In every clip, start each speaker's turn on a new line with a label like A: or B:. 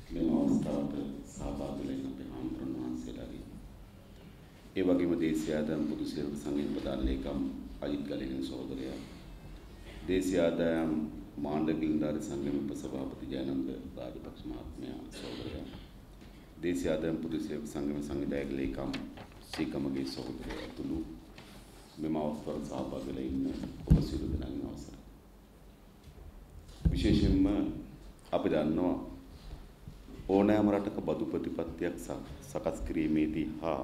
A: මෙම අවස්ථාවට සහභාගී වෙන අපේ හාමුදුරන් වහන්සේලාගේ ඒ වගේම දේශීය ආදායම් පොදු සේවක සංඝයේ ප්‍රධාන ලේකම් අජිත් ගලේන සහෝදරයා දේශීය ආදායම් මාණ්ඩ ගිල්දාරි සංඝයේ උපසභාපති ජයනන්ද රාජපක්ෂ මහත්මයා සහෝදරයා දේශීය ආදායම් පොදු සේවක සංඝයේ සංවිධායක ලේකම් සීකමගේ සහෝදරයා ඇතුළු මෙම අවස්ථාවට සහභාගී වෙලා ඉන්න ඔබ සියලු දෙනාගේ අවසරයි. විශේෂයෙන්ම අපි දන්නවා ඕනෑම රටක බදු ප්‍රතිපත්තියක් සකස් කිරීමේදී හා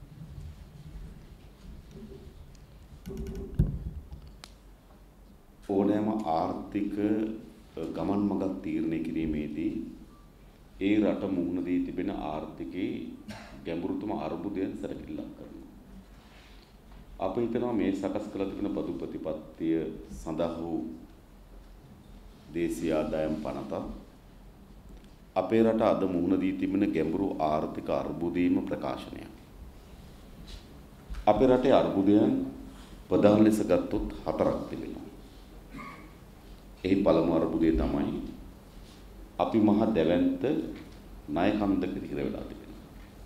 A: ඕනෑම ආර්ථික ගමන් මඟක් තීරණය කිරීමේදී ඒ රට මුහුණ දී තිබෙන ආර්ථිකයේ ගැඹුරුතම අර්බුදයන් සැලකිල්ලක් කරනවා. අපි හිතනවා මේ සකස් කළ තිබෙන බදු ප්‍රතිපත්තිය සඳහා වූ දේශීය ආදායම් පනත අපේ රට අද මුහුණ දී තිබෙන ගැඹුරු ආර්ථික අර්බුදයේම ප්‍රකාශනයක්. අපේ රටේ අර්බුදයන් ප්‍රධාන ලෙස ගත්තොත් හතරක් තිබෙනවා. එහි පළමු අර්බුදය තමයි අපි මහ දැවැන්ත ණය කන්දකට හිර වෙලා තිබෙනවා.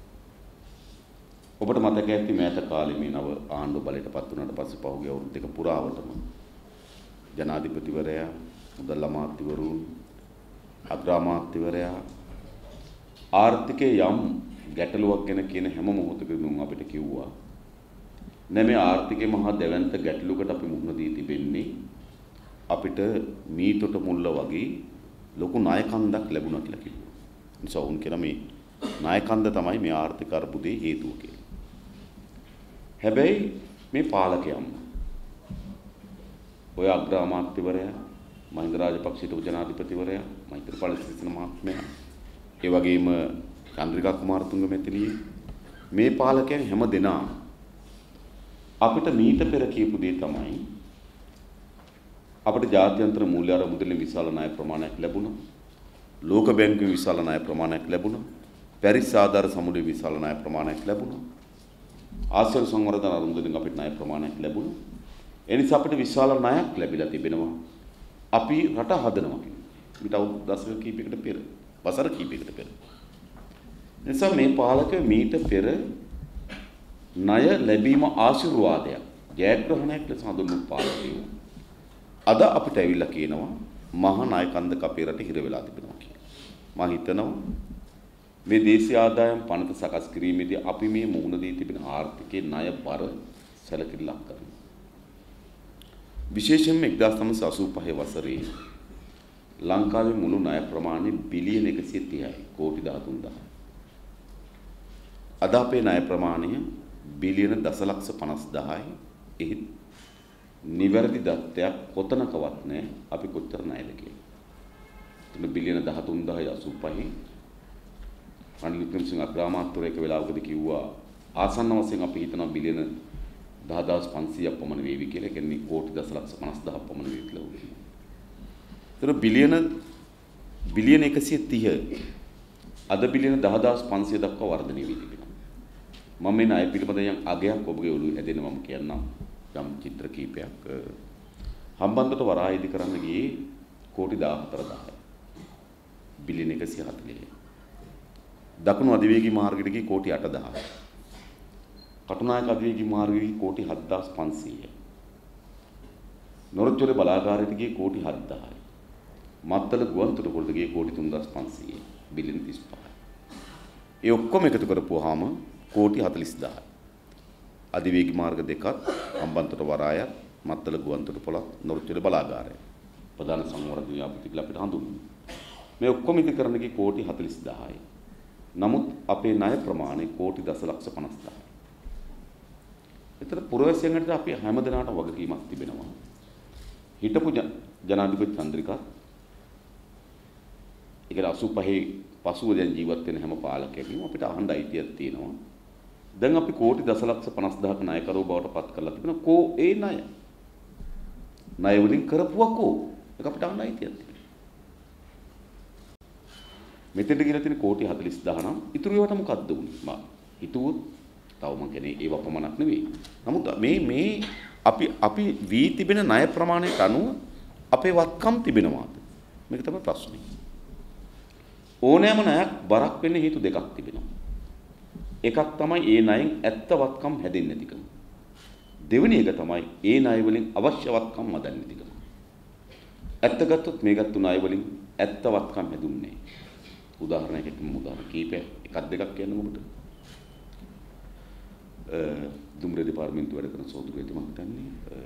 A: ඔබට මතක ඇති මෑත කාලේ මේ නව ආණ්ඩුව බලයට පත් වුණාට පස්සේ පහුගිය අවුරුදු දෙක පුරාවටම ජනාධිපතිවරයා මුදල් අමාත්‍යවරුන් අග්‍රාමාත්‍යවරයා ආර්ථිකයේ යම් ගැටලුවක් ගැන කියන හැම මොහොතකදීම අපිට කිව්වා නෑ මේ ආර්ථිකයේ මහා දැවැන්ත ගැටලුවකට අපි මුහුණ දී තිබෙන්නේ අපිට මීතොට මුල්ල වගේ ලොකු ණය කන්දක් ලැබුණා කියලා කිව්වා. නිසා උන් කියන මේ ණය කන්ද තමයි මේ ආර්ථික අර්බුදයේ හේතුව කියලා. හැබැයි මේ පාලකයන් ඔය අග්‍රාමාත්‍යවරයා මහින්ද රාජපක්ෂ හිටපු ජනාධිපතිවරයා මෛත්‍රීපාල සිරිසේන මහත්මයා ඒ වගේම චන්ද්‍රිකා කුමාරතුංග මැතිණිය මේ පාලකයන් හැම දෙනා අපිට මීට පෙර කියපු දේ තමයි අපිට ජාත්‍යන්තර මූල්‍ය අරමුදලෙන් විශාල ණය ප්‍රමාණයක් ලැබුණා. ලෝක බැංකුවේ විශාල ණය ප්‍රමාණයක් ලැබුණා. පැරිස් ආධාර සමුදේ විශාල ණය ප්‍රමාණයක් ලැබුණා. ආසියානු සංවර්ධන අරමුදලෙන් අපිට ණය ප්‍රමාණයක් ලැබුණා. ඒ නිසා අපිට විශාල ණයක් ලැබිලා තිබෙනවා. අපි රට හදනවා කියන්නේ. ඊට අවුරුදු දශක කිහිපයකට පෙර, වසර කිහිපයකට පෙර. නිසා මේ පාලකයෝ මීට පෙර ණය ලැබීම ආශිර්වාදයක්, ජයග්‍රහණයක් ලෙස හඳුන්වපු පාලකයෝ අද අපිට ඇවිල්ලා කියනවා මහා ණය කන්දක අපේ රටේ හිර වෙලා තිබෙනවා කියලා. මම හිතනවා මේ දේශීය ආදායම් පනත සකස් කිරීමේදී අපි මේ මුහුණ දී තිබෙන ආර්ථිකයේ ණය බර සැලකිල්ලක් කරනවා. විශේෂයෙන්ම 1985 වසරේ ලංකාවේ මුළු ණය ප්‍රමාණය බිලියන 130යි කෝටි 13000. අද අපේ ණය ප්‍රමාණය බිලියන දසලක්ෂ 50000යි. එහි නිවැරදි දත්තයක් කොතනකවත් නැහැ අපි කොච්චර ණයද කියලා. එතන බිලියන 13085යි. රනිල් වික්‍රමසිංහ අග්‍රාමාත්‍යවරයෙක් වෙලාවකදී කිව්වා ආසන්න වශයෙන් අපි හිතනවා බිලියන 10500ක් පමණ වේවි කියලා. ඒ කියන්නේ කෝටි දසලක්ෂ 50000ක් පමණ වේවි කියලා උගන්වනවා. ඒතර බිලියන 130 අද බිලියන 10500 දක්වා වර්ධනය වී තිබෙනවා. මම මේ ණය පිළිබඳ යම් අගයක් ඔබගේ ඔළුවේ හැදෙන මම කියන්නම් යම් චිත්‍ර කීපයක්. හම්බන්තොට වරායේදී කරන්න ගියේ කෝටි 14000යි. බිලියන 140. දකුණු අධිවේගී මාර්ගයට ගියේ කෝටි 8000යි. කටුනායක අධිවේගී මාර්ගයේ කෝටි 7500යි. නොරොච්චොර බලාගාරයට ගියේ කෝටි 7000යි. මත්තල ගුවන්තොටුපළට ගියේ කෝටි 3500යි. බිලියන 35යි. ඒ ඔක්කොම එකතු කරපුවාම කෝටි 40000යි. අධිවේගී මාර්ග දෙකක් හම්බන්තොට වරායත් මත්තල ගුවන්තොටුපළත් නොරොච්චොර බලාගාරය. ප්‍රධාන සංවර්ධන ව්‍යාපෘති කියලා අපිට හඳුන්වනවා. මේ ඔක්කොම එකතු කරන ගියේ කෝටි 40000යි. නමුත් අපේ ණය ප්‍රමාණය කෝටි දසලක්ෂ 50000යි. ඒතර පුරවැසියන්ට අපි හැමදෙනාටම වගකීමක් තිබෙනවා. හිටපු ජනාධිපති චන්ද්‍රිකා ඒක 85 පසුව දැන් ජීවත් වෙන හැම පාලකයෙක්ම අපිට අහන්න අයිතියක් තියෙනවා. දැන් අපි කෝටි දසලක්ෂ 50000ක ණයකරුවෝ බවට පත් කරලා තිබෙනවා. කෝ ඒ ණය? ණය වලින් කරපුවා කෝ? ඒක අපිට අහන්න අයිතියක් තියෙනවා. මෙතෙන්ට ගිහලා තියෙන කෝටි 40000 නම් ඉතුරු ඒවාට මොකද්ද උනේ? මම හිතුවොත් තව මම කියන්නේ ඒව පමණක් නෙවෙයි. නමුත් මේ අපි වී තිබෙන ණය ප්‍රමාණයට අනුව අපේ වත්කම් තිබෙනවාද? මේක තමයි ප්‍රශ්නේ. ඕනෑම ණයක් බරක් වෙන්න හේතු දෙකක් තිබෙනවා. එකක් තමයි ඒ ණයෙන් ඇත්තවත්කම් හැදෙන්නේ නැතිකම. දෙවෙනි එක තමයි ඒ ණය වලින් අවශ්‍යවත්කම් මදන්නේ නැතිකම. ඇත්ත ගත්තොත් මේ ගත්තු ණය වලින් ඇත්තවත්කම් හැදුන්නේ. උදාහරණයකට උදාහරණ කීපයක් එකක් දෙකක් කියන්න ඔබට. දුම්රිය දෙපාර්තමේන්තුව වැඩ කරන සෝදරුවෙක් මම හිතන්නේ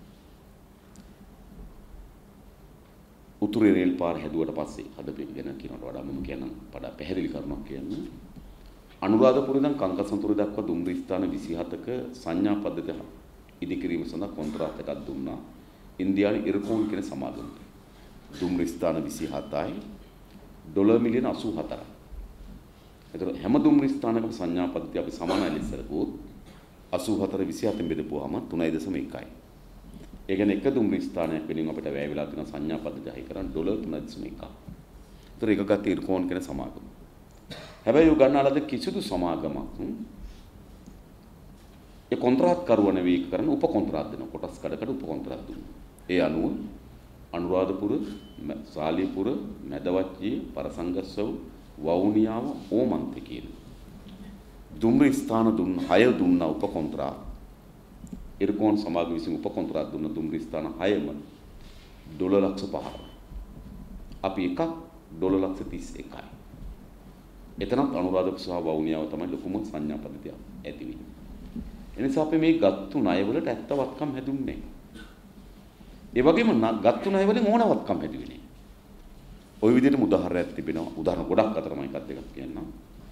A: උතුරේ රේල් පාර හැදුවට පස්සේ හදපු ගැන කියනකට වඩා මම කියන්නම් වඩා පැහැදිලි කරුණක් කියන්න. අනුරාධපුර ඉඳන් කංකසන්තුර දක්වා දුම්රිය ස්ථාන 27ක සංඥා පද්ධතිය ඉදිකිරීම සඳහා කොන්ත්‍රාත් එකක් දුන්නා. ඉන්දියානු ඉර්කෝන් කියන සමාගමට. දුම්රිය ස්ථාන 27යි ඩොලර් මිලියන 84ක්. ඒතර හැම දුම්රිය ස්ථානකම සංඥා පද්ධතිය අපි සමානයි ලෙස කරගොත් 84 27 බෙදපුවාම 3.1යි. ඒ කියන්නේ එක දුම්රිය ස්ථානයක් වෙනින් අපිට වැය වෙලා තියෙන සංඥා පද්ධතිය හයි කරන් ඩොලර් 3.1ක්. ඒතර එක ගත්තේ ඉර්කෝන් කියන සමාගම. හැබැයි උ ගන්නාලද කිසිදු සමාගමක් ඒ කොන්ත්‍රාත් කරුව නෙවෙයි කරන උප කොන්ත්‍රාත් දෙන කොටස් කඩකට උප කොන්ත්‍රාත් දුන්නා. ඒ අනුව අනුරාධපුර, සාලියපුර, මැදවච්චිය, පරසංගස්සව, වවුනියාව, ඕමන්ත කියන දුම්රිය ස්ථාන 6 දුන්නා උප කොන්ත්‍රාත්. ඉර්කෝන් සමාගම විසින් උප කොන්ත්‍රාත් දුන්න දුම්රිය ස්ථාන 6ම ඩොලර් ලක්ෂ 5ක්. අපි එකක් ඩොලර් ලක්ෂ 31යි. එතනත් අනුරාධපුර සහ වවුනියාව තමයි ලොකුම සංඥා පද්ධතිය ඇති වෙන්නේ. එනිසා අපි මේ ගත්තු ණය වලට ඇත්තවත්කම් හැදුන්නේ. ඒ වගේම ගත්තු ණය වලින් ඕනවත්කම් හැදුවේ නෑ. ওই විදිහටම උදාහරණයක් තිබෙනවා. උදාහරණ ගොඩක් අතර මම එකක් දෙකක් කියන්නම්.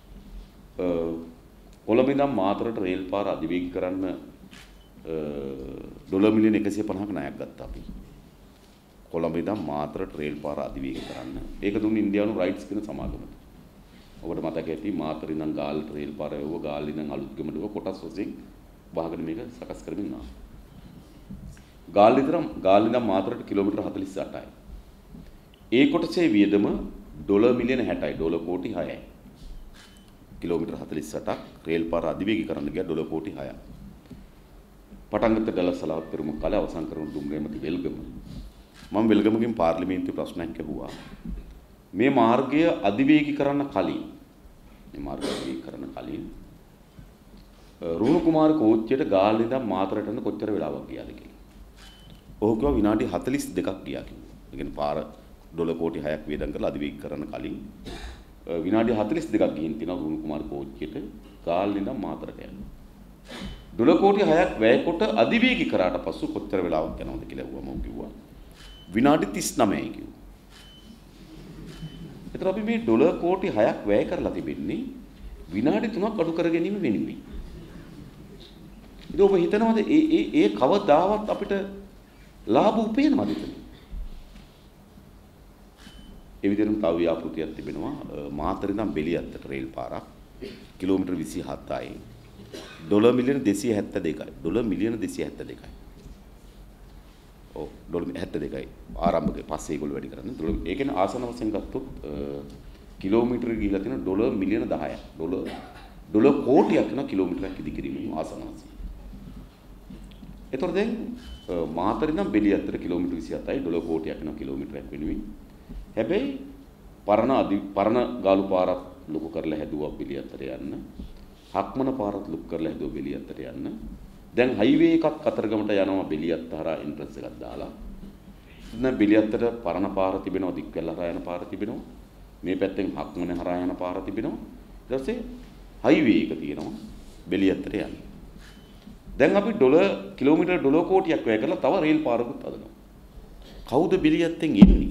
A: කොළඹ ඉඳන් මාතරට රේල් පාර අධිවේගී කරන්න ඩොලර් මිලියන 150ක ණයක් ගත්තා අපි. කොළඹ ඉඳන් මාතරට රේල් පාර අධිවේගී කරන්න. ඒක දුන්නේ ඉන්දියානු රයිට්ස් කියන සමාගමට. ඔබට මතක ඇති මාතර ඉඳන් ගාල්ලට රේල් පාර යවුව ගාල්ල ඉඳන් අලුත්ගමට කොටස් වශයෙන් වහගෙන මේක සකස් කරමින් ආවා. ගාල්ල ඉඳන් මාතරට කිලෝමීටර් 48යි. ඒ කොටසේ වියදම ඩොලර් මිලියන 60යි ඩොලර් කෝටි 6යි. කිලෝමීටර් 48ක් රේල් පාර අධිවේගී කරන්න ගියා ඩොලර් කෝටි 6ක්. පටන් ගත්ත දලසලාවත් පෙරමුණු කාලේ අවසන් කරන දුම්රියමති වෙල්ගම. මම වෙල්ගමකින් පාර්ලිමේන්තුවේ ප්‍රශ්නයක් අහුවා. මේ මාර්ගය අධිවේගී කරන්න කලින් රුණු කුමාර කෝච්චියට ගාල්ල ඉඳන් මාතරට යන කොච්චර වෙලාවක් ගියාද කියලා. ඔහු කිව්වා විනාඩි 42ක් ගියා කිව්වා. ඒ කියන්නේ පාර ඩොලර් කෝටි 6ක් වේදම් කරලා අධිවේගී කරන්න කලින් විනාඩි 42ක් ගිහින් තිනවා රුණු කුමාර කෝච්චියට ගාල්ල ඉඳන් මාතරට යන්න. ඩොලර් කෝටි 6ක් වැය කොට අධිවේගී කරාට පසු කොච්චර වෙලාවක් යනවද කියලා අහුවම ඔහු කිව්වා විනාඩි 39යි කිව්වා. ඒතර අපි මේ ඩොලර් කෝටි 6ක් වැය කරලා තිබෙන්නේ විනාඩි 3ක් අඩු කර ගැනීම වෙනුවෙන්. ඉතින් ඔබ හිතනවාද ඒ කවදාවත් අපිට ලාභ උපයනවද එතන? ඒ විදිහටම තව ව්‍යාපෘතියක් තිබෙනවා මාතර ඉඳන් බෙලියත්තට රේල් පාරක් කිලෝමීටර් 27යි ඩොලර් මිලියන 272යි ඩොලර් මිලියන 272යි. ඔව් ඩොලර් 72යි ආරම්භකේ පස්සේ ඒගොල්ලෝ වැඩි කරන්නේ ඩොලර් ඒ කියන්නේ ආසන වශයෙන් ගත්තොත් කිලෝමීටර ගිහිලා තියෙන ඩොලර් මිලියන 10ක් ඩොලර් කෝටියක් වෙන කිලෝමීටරයක් ඉදි කිරීමේ ආසන වශයෙන්. ඒතකොට දැන් මාතර ඉඳන් බෙලියත්තට කිලෝමීටර 27යි ඩොලර් කෝටියක් වෙන කිලෝමීටරයක් වෙනුවෙන්. හැබැයි පරණ ගාලු පාරක් ලොකු කරලා හැදුවා බෙලියත්තට යන්න. හක්මන පාරත් ලොකු කරලා හැදුවා බෙලියත්තට යන්න. දැන් හයිවේ එකක් කතරගමට යනවා බෙලියත්ත හරහා එන්ට්‍රන්ස් එකක් දාලා. දැන් බෙලියත්තට පරණ පාර තිබෙනවා දික්වැල්ල හරහා යන පාර තිබෙනවා. මේ පැත්තෙන් හක්මන හරහා යන පාර තිබෙනවා. ඊට පස්සේ හයිවේ එක තියෙනවා බෙලියත්තට යන්න. දැන් අපි කිලෝමීටර ඩොලර් කෝටියක් වැය කරලා තව රේල් පාරකුත් හදනවා. කවුද බෙලියත්තෙන් එන්නේ?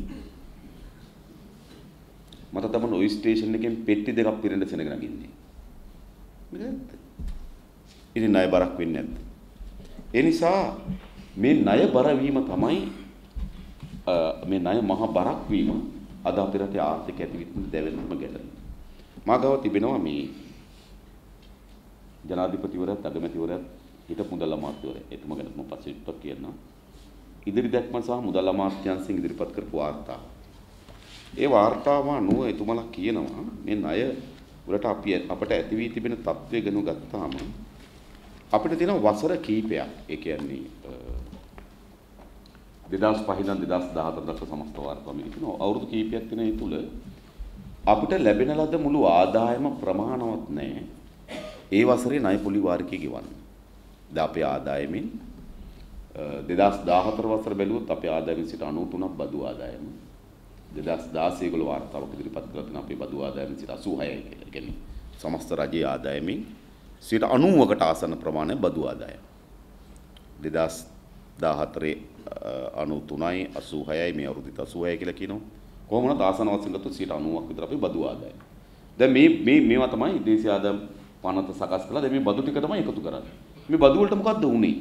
A: මට තමයි ওই ස්ටේෂන් එකෙන් පෙට්ටි දෙකක් පිරෙන්න සෙනග නගින්නේ. මේකත් ඉතින් ණය බරක් වෙන්නේ නැද්ද? ඒ නිසා මේ ණය බර වීම තමයි මේ ණය මහ බරක් වීම අද අපේ රටේ ආර්ථික ඇතිවිත්ම දැවෙන්නම ගැටලුව. මාගාව තිබෙනවා මේ ජනාධිපතිවරයාත් අගමැතිවරයාත් හිටපු මුදල් අමාත්‍යවරයා එතුමා ගැන මම පස්සේ විස්තර කියන්නම්. ඉදිරි දැක්ම සහ මුදල් අමාත්‍යාංශයෙන් ඉදිරිපත් කරපු වාර්තාව. ඒ වාර්තාව අනුව එතුමාලා කියනවා මේ ණය වලට අපට ඇති වී තිබෙන තත්ත්වය ගැන ගත්තාම අපිට තියෙන වසර කීපයක් ඒ කියන්නේ 2005 ඉඳන් 2014 දක්වා සමස්ත වාර්තාව මිලිනවා අවුරුදු කීපයක් තියෙන ඒ තුල අපිට ලැබෙන ලද මුළු ආදායම ප්‍රමාණවත් නැහැ. ඒ වසරේ ණය පොලි වාරිකය ගෙවන්න. දැන් අපේ ආදායමෙන් 2014 වසර බැලුවොත් අපේ ආදායමෙන් සිට 93ක් බදු ආදායම. 2016 ඒගොල්ලෝ වාර්තාවක් ඉදිරිපත් කරලා තියෙනවා අපේ බදු ආදායමෙන් සිට 86යි කියලා. ඒ කියන්නේ සමස්ත රජයේ ආදායමෙන් සිට 90කට ආසන්න ප්‍රමාණය බදු ආදායම. 2014 93යි 86යි මේ අවුරුද්දේ 86යි කියලා කියනවා. කොහොම වුණත් ආසන්න වශයෙන් ගත්තොත් 90ක් විතර අපේ බදු ආදායම. දැන් මේවා තමයි දේශීය ආදායම පනත සකස් කළා. දැන් මේ බදු ටික තමයි එකතු කරන්නේ. මේ බදු වලට මොකද්ද වුනේ?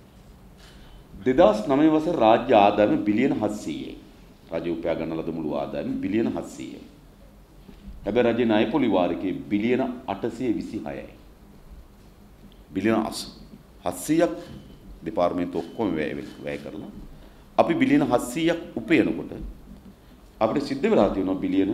A: 2009 වසරේ රාජ්‍ය ආදායම බිලියන 700යි. රජය උපයා ගන්න ලද මුළු ආදායම බිලියන 700යි. හැබැයි රජයේ ණය පොලි වාරිකයේ බිලියන 826යි. බිලියන 700ක් දෙපාර්තමේන්තුව ඔක්කොම වැය කරලා අපි බිලියන 700ක් උපයනකොට අපිට සිද්ධ වෙලා තියෙනවා බිලියන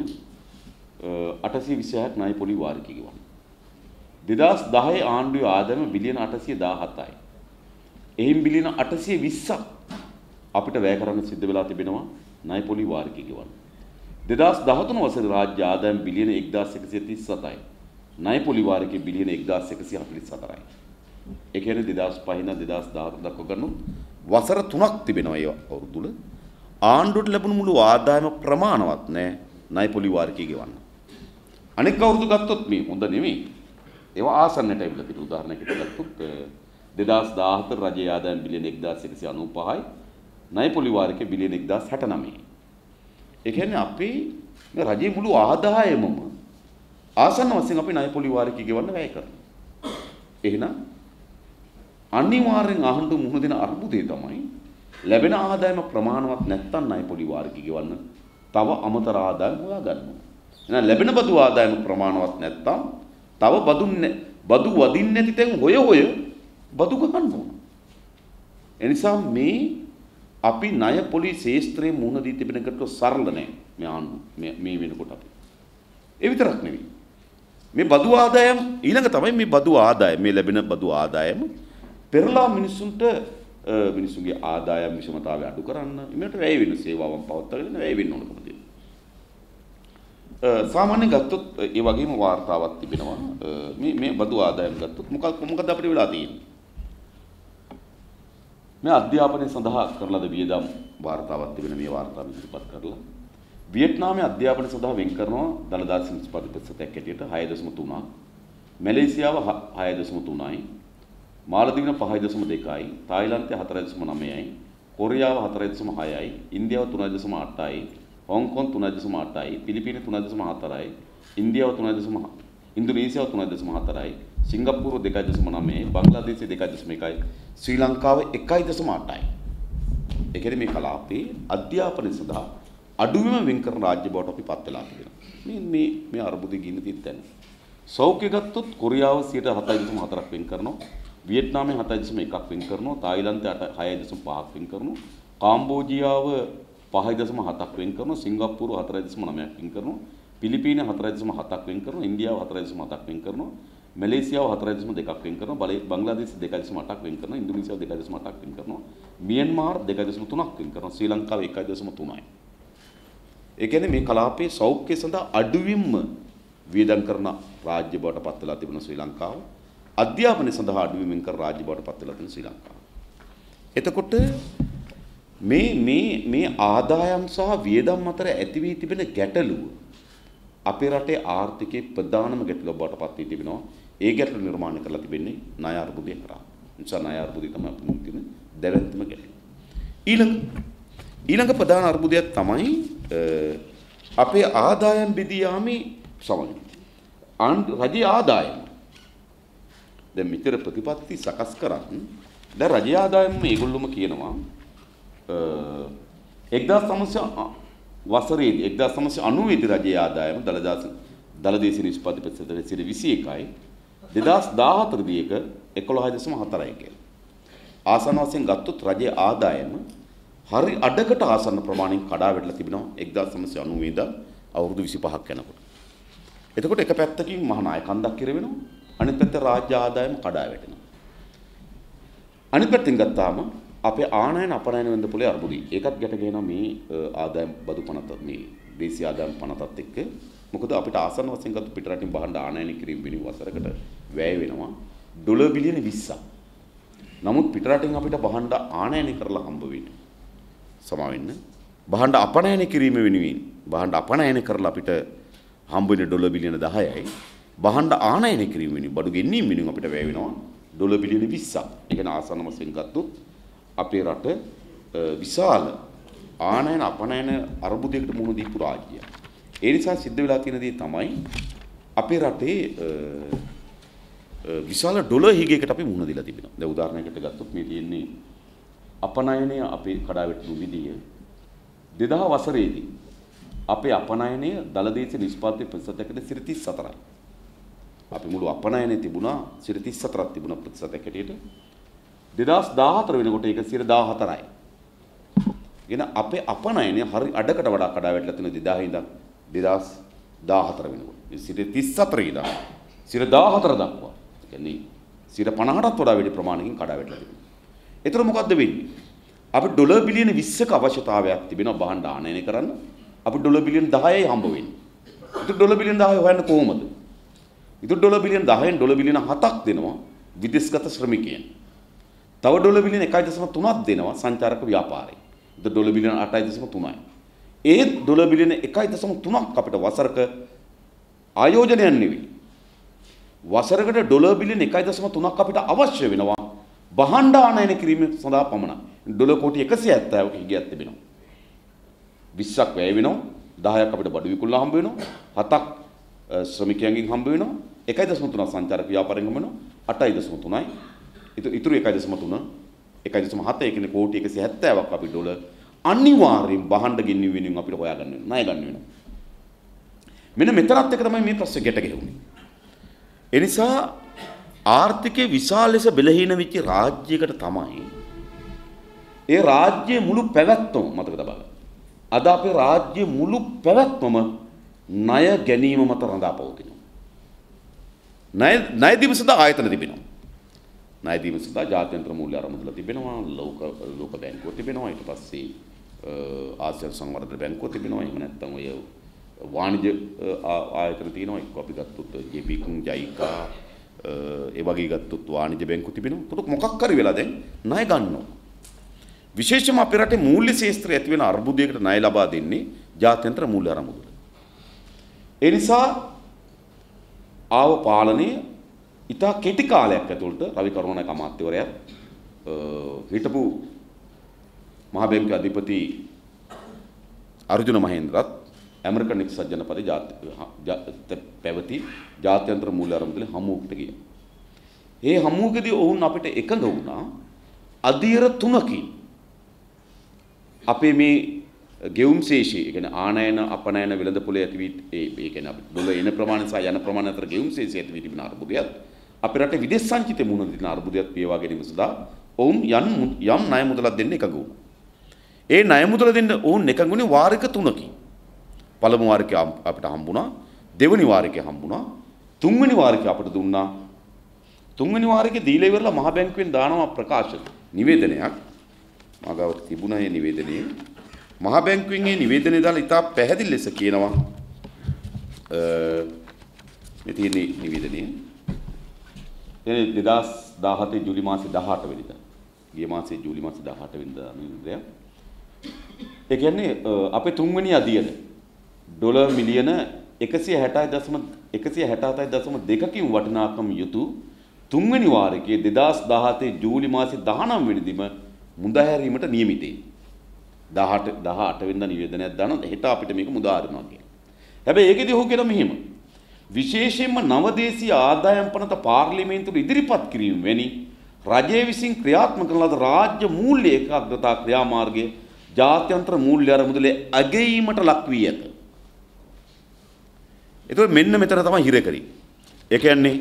A: 826ක් ණය පොලි වාරිකය ගෙවන්න. 2010 ආණ්ඩුවේ ආදායම බිලියන 817යි. එයින් බිලියන 820ක් අපිට වැය කරන්න සිද්ධ වෙලා තිබෙනවා ණය පොලි වාරිකය ගෙවන්න. 2013 වසරේ රාජ්‍ය ආදායම බිලියන 1137යි. ණය පොලි වාරිකය බිලියන 1144යි. ඒ කියන්නේ 2005 ඉඳන් 2014 දක්වා ගන්න වසර 3ක් තිබෙනවා ඒ අවුරුද්දවල. ආණ්ඩුවට ලැබුණු මුළු ආදායම ප්‍රමාණවත් නැහැ ණය පොලි වාරිකය ගෙවන්න. අනෙක් අවුරුදු ගත්තොත් මේ හොඳ නෙමෙයි. ඒවා ආසන්නට ඇවිල්ලා තියෙන උදාහරණයකට ගත්තොත් 2014 රජයේ ආදායම බිලියන 1195යි ණය පොලි වාරිකය බිලියන 1069යි. ඒ කියන්නේ අපි මේ රජයේ මුළු ආදායමම ආසන්න වශයෙන් අපි ණය පොලි වාරිකය ගෙවන්න වැය කරනවා. එහෙනම් අනිවාර්යෙන් අහන්න මුහුණ දෙන අර්බුදය තමයි ලැබෙන ආදායම ප්‍රමාණවත් නැත්නම් ණය පොලි වාරිකය ගෙවන්න තව අමතර ආදායම හොයා ගන්නවා. එහෙනම් ලැබෙන බදු ආදායම ප්‍රමාණවත් නැත්නම් තව බදු වදින්න නැති තැන් හොය බදු ගන්න ඕන. එනිසා මේ අපි ණය පොලි ශේෂ්ත්‍රයේ මුහුණ දී තිබෙන එකට සරල නැහැ මේ ආණ්ඩු මේ වෙනකොට අපි. ඒ විතරක් නෙවෙයි. මේ බදු ආදායම ඊළඟ තමයි මේ බදු ආදායම මේ ලැබෙන බදු ආදායම පෙරලා මිනිසුන්ගේ ආදායම් විෂමතාවය අඩු කරන්න මේකට වැය වෙන සේවාවන් පවත්වාගෙන වැය වෙන්න ඕනකම තියෙනවා. සාමාන්‍යයෙන් ගත්තොත් ඒ වගේම වාර්තාවක් තිබෙනවා මේ බදු ආදායම් ගත්තොත් මොකක්ද අපිට වෙලා තියෙන්නේ? මේ අධ්‍යාපනය සඳහා කරන ලද වියදම් වාර්තාවක් තිබෙන මේ වාර්තාව ඉදිරිපත් කරලා වියට්නාමයේ අධ්‍යාපනය සඳහා වෙන් කරනවා දළදා නිෂ්පාදක ප්‍රතිශතයක් හැටියට 6.3ක්, මැලේසියාව 6.3යි, මාලදීව 5.2යි, තායිලන්තය 4.9යි, කොරියාව 4.6යි, ඉන්දියාව 3.8යි, හොංකොං 3.8යි, පිලිපීන 3.4යි, ඉන්දුනීසියාව 3.4යි, සිංගප්පූරුව 2.9යි, බංග්ලාදේශය 2.1යි, ශ්‍රී ලංකාව 1.8යි. ඒ කියන්නේ මේ කලාපේ අධ්‍යාපනය සඳහා අඩුවම වෙන් කරන රාජ්‍ය බවට අපි පත් වෙලා තියෙනවා. මේ අර්බුදෙ ගින්න තියෙන. සෞඛ්‍ය ගත්තොත් කොරියාව 7.4ක් වෙන් කරනවා. වියට්නාමයේ 7.1ක් වෙන් කරනවා. තායිලන්තය 6.5ක් වෙන් කරනවා. කාම්බෝජියාව 5.7ක් වෙන් කරනවා. සිංගප්පූරුව 4.9ක් වෙන් කරනවා. පිලිපීන 4.7ක් වෙන් කරනවා. ඉන්දියාව 4.7ක් වෙන් කරනවා. මැලේසියාව 4.2ක් වෙන් කරනවා. බංග්ලාදේශ 2.8ක් වෙන් කරනවා. ඉන්දුනීසියාව 2.8ක් වෙන් කරනවා. මියන්මාර් 2.3ක් වෙන් කරනවා. ශ්‍රී ලංකාව 1.3යි. ඒ කියන්නේ මේ කලාපයේ සෞඛ්‍ය සඳහා අඩුවින්ම වියදම් කරන රාජ්‍ය බවට පත් වෙලා තිබෙන ශ්‍රී ලංකාව, අධ්‍යාපනය සඳහා අඩුවින්ම කරන රාජ්‍ය බවට පත් වෙලා තියෙන ශ්‍රී ලංකාව. එතකොට මේ ආදායම් සහ වියදම් අතර ඇති වී තිබෙන ගැටලුව අපේ රටේ ආර්ථිකයේ ප්‍රධානම ගැටලුව බවට පත් වී තිබෙනවා. ඒ ගැටලුව නිර්මාණය කරලා තිබෙන්නේ ණය අර්බුදය කරා. නිසා ණය අර්බුදය තමයි අපේ තියෙන දැවැන්තම ගැටලුව. ඊළඟ ප්‍රධාන අර්බුදයක් තමයි අපේ ආදායම් බෙදී යාමේ සමග රජයේ ආදායම දැන් මෙතර ප්‍රතිපත්ති සකස් කරන් දැන් රජයේ ආදායම මේගොල්ලොම කියනවා 1900 වසරේදී 1990 රජයේ ආදායම දළදේශ නිෂ්පාදිත ප්‍රතිශතය 21යි 2014 දී එක 11.4යි කියලා. ආසන්න වශයෙන් ගත්තොත් රජයේ ආදායම හරි අඩකට ආසන්න ප්‍රමාණයෙන් කඩා වැටලා තිබෙනවා 1990 ඉඳන් අවුරුදු 25ක් යනකොට. එතකොට එක පැත්තකින් මහා නායකන්දක් කෙරෙනවා, අනිත් පැත්තේ රාජ්‍ය ආදායම කඩා වැටෙනවා. අනිත් පැත්තෙන් ගත්තාම අපේ ආනයන අපනයන වෙන්න පුළුවන් අර්බුදයි. ඒකත් ගැට ගේනවා මේ ආදායම් බදු පනතත් මේ දේශීය ආදායම් පනතත් එක්ක මොකද අපිට ආසන්න වශයෙන් ගත්ත පිටරටින් බහන්න ආනයන කිරීම වෙන වසරකට වැය වෙනවා ඩොලර් බිලියන 20ක්. නමුත් පිටරටින් අපිට බහන්න ආනයන කරලා හම්බ වෙන්නේ. සමා වෙන්න. බහන්න අපනයන කිරීම වෙනුවෙන් බහන්න අපනයන කරලා අපිට හම්බ වෙන ඩොලර් බිලියන 10යි. බහන්න ආනයන කිරීම වෙනුවෙන් බඩු ගෙන්වීම වෙනුවෙන් අපිට වැය වෙනවා ඩොලර් බිලියන 20ක්. ඒ කියන්නේ ආසන්න වශයෙන් ගත්තොත් අපේ රට විශාල ආනයන අපනයන අර්බුදයකට මුහුණ දීපු රාජ්‍යයක්. ඒ නිසා සිද්ධ වෙලා තියෙන දේ තමයි අපේ රටේ විශාල ඩොලර් හිගයකට අපි මුහුණ දීලා තිබෙනවා. දැන් උදාහරණයකට ගත්තොත් මේ තියෙන්නේ අපනයනය අපේ කඩාවැටුණු විදිය 2000 වසරේදී අපේ අපනයනය දලදේශ නිෂ්පාදනයේ ප්‍රතිශතයකට 34යි. අපි මුළු අපනයනයේ තිබුණා 34ක් තිබුණා ප්‍රතිශතයක් හැටියට. 2014 වෙනකොට ඒක 14යි. එන අපේ අපනයනය හරි අඩකට වඩා කඩාවැටලා තියෙන 2000 ඉඳන් 2014 වෙනකොට. 34 ඉඳන් 14 දක්වා. ඒ කියන්නේ 50%ටත් වඩා වැඩි ප්‍රමාණයකින් කඩාවැටලා තිබුණා. ඒතර මොකද්ද වෙන්නේ? අපිට ඩොලර් බිලියන 20ක අවශ්‍යතාවයක් තිබෙනවා බහන්න ආනයනය කරන්න. අපිට ඩොලර් බිලියන 10යි හම්බ වෙන්නේ. ඒතර ඩොලර් බිලියන 10 හොයන්න කොහොමද? ඒතර ඩොලර් බිලියන 10න් ඩොලර් බිලියන 7ක් දෙනවා විදේශගත ශ්‍රමිකයන්. තව ඩොලර් බිලියන 1.3ක් දෙනවා සංචාරක ව්‍යාපාරේ. ඒතර ඩොලර් බිලියන 8.3යි. ඒ ඩොලර් බිලියන 1.3ක් අපිට වසරක ආයෝජනයක් නෙවෙයි. වසරකට ඩොලර් බිලියන 1.3ක් අපිට අවශ්‍ය වෙනවා බහන්න ආනයන කිරීම සඳහා පමණයි. ඩොලර් කෝටි 170ක හිගයක් තිබෙනවා. 20ක් වැය වෙනවා. 10ක් අපිට බඩු විකුණලා හම්බ වෙනවා. 7ක් ශ්‍රමිකයන්ගෙන් හම්බ වෙනවා. 1.3ක් සංචාරක ව්‍යාපාරයෙන් හම්බ වෙනවා. 8.3යි. ඉතුරු 1.3 1.7 ඒ කියන්නේ කෝටි 170ක් අපි ඩොලර් අනිවාර්යෙන් බහන්න ගෙන්වීම වෙනුවෙන් අපිට හොයාගන්න වෙනවා. ණය ගන්න වෙනවා. මෙන්න මෙතනත් එක තමයි මේ ප්‍රශ්නේ ගැට ගැහුනේ. ඒ නිසා ආර්ථිකයේ විශාල ලෙස බෙලහීන වෙච්ච රාජ්‍යයකට තමයි ඒ රාජ්‍යයේ මුළු පැවැත්මම මතක තබා ගන්න. අද අපේ රාජ්‍යයේ මුළු පැවැත්මම ණය ගැනීම මත රඳා පවතිනවා. ණය දීම සඳහා ආයතන තිබෙනවා. ණය දීම සඳහා ජාත්‍යන්තර මූල්‍ය අරමුදල තිබෙනවා, ලෝක බැංකුව තිබෙනවා, ඊට පස්සේ ආසියානු සංවර්ධන බැංකුව තිබෙනවා. එහෙම නැත්නම් ඔය වාණිජ්‍ය ආයතන තියෙනවා. එක්ක අපි ගත්තොත් ජේ.පී. ජයිකා ඒ වගේ ගත්තොත් වාණිජ්‍ය බැංකුව තිබෙනවා. ඒකට මොකක් හරි වෙලා දැන් ණය ගන්නවා. විශේෂයෙන්ම අපේ රටේ මූල්‍ය ශාස්ත්‍රය ඇති වෙන අර්බුදයකට ණය ලබා දෙන්නේ ජාත්‍යන්තර මූල්‍ය අරමුදල. ඒ නිසා ආව පාලනය ඉතා කෙටි කාලයක් ඇතුළත රවි කරුණානායක අමාත්‍යවරයා හිටපු මහ බැංකුවේ අධිපති අර්ජුන මහේන්ද්‍රත් ඇමරිකන් එක්සත් ජනපදයේ පැවති ජාත්‍යන්තර මූල්‍ය අරමුදලේ හමුවකට ගියා. ඒ හමුවකදී ඔවුන් අපිට එකඟ වුණා අධීර 3කින් අපේ මේ ගෙවුම් ශේෂය, ඒ කියන්නේ ආනයන අපනයන වෙළඳපොලේ ඇති වී ඒ කියන්නේ අපි ඩොලර් එන ප්‍රමාණය සහ යන ප්‍රමාණය අතර ගෙවුම් ශේෂය ඇති වී තිබෙන අර්බුදයක් අපේ රටේ විදේශ සංචිතය මුහුණ දෙන අර්බුදයක් පියවා ගැනීම සඳහා ඔවුන් යම් ණය මුදලක් දෙන්න එකඟ වුණා. ඒ ණය මුදල දෙන්න ඔවුන් එකඟ වුණේ වාරික 3කින්. පළමු වාරිකය අපිට හම්බුණා, දෙවෙනි වාරිකය හම්බුණා, තුන්වෙනි වාරිකය අපිට දුන්නා. තුන්වෙනි වාරිකේ දීලා ඉවරලා මහ බැංකුවෙන් දානවා ප්‍රකාශන නිවේදනයක්. මාගාවට තිබුණා මේ නිවේදනය. මහ බැංකුවෙන් මේ නිවේදනය දාලා ඉතා පැහැදිලි ලෙස කියනවා මේ තියෙන නිවේදනය. එනේ 2017 ජූලි මාසේ 18 වෙනිදා. ගිය මාසේ ජූලි මාසේ 18 වෙනිදා නිවේදනය. ඒ කියන්නේ අපේ තුන්වෙනි අදියර ඩොලර් මිලියන 167.2කින් වටිනාකම් යුතු තුන්වෙනි වාරිකයේ 2017 ජූලි මාසේ 19 වෙනිදිම මුදා හැරීමට නියමිතයි. 18 වෙනිදා නිවේදනයක් දානවා හෙට අපිට මේක මුදා හරිනවා කියලා. හැබැයි ඒකෙදී ඔහු කියන මෙහෙම විශේෂයෙන්ම නවදේශීය ආදායම් පනත පාර්ලිමේන්තුවට ඉදිරිපත් කිරීම වැනි රජය විසින් ක්‍රියාත්මක කරන ලද රාජ්‍ය මූල්‍ය ඒකාග්‍රතා ක්‍රියාමාර්ගයේ ජාත්‍යන්තර මූල්‍ය අරමුදලේ අගැයීමට ලක් වී ඇත. ඒතකොට මෙන්න මෙතන තමයි හිර කරේ. ඒ කියන්නේ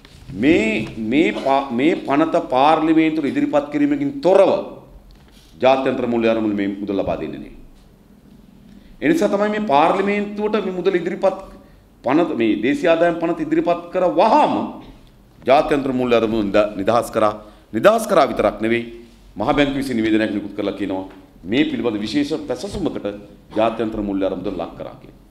A: මේ පනත පාර්ලිමේන්තුවට ඉදිරිපත් කිරීමකින් තොරව ජාත්‍යන්තර මූල්‍ය අරමුදල මේ මුදල් ලබා දෙන්නේ නැහැ. ඒ නිසා තමයි මේ පාර්ලිමේන්තුවට මේ මුදල් ඉදිරිපත් පනත මේ දේශීය ආදායම් පනත ඉදිරිපත් කර වහම ජාත්‍යන්තර මූල්‍ය අරමුදල නිදහස් කරා විතරක් නෙවෙයි මහ බැංකුව විසින් නිවේදනයක් නිකුත් කරලා කියනවා මේ පිළිබඳ විශේෂ පැසසුමකට ජාත්‍යන්තර මූල්‍ය අරමුදල ලක් කරා කියලා.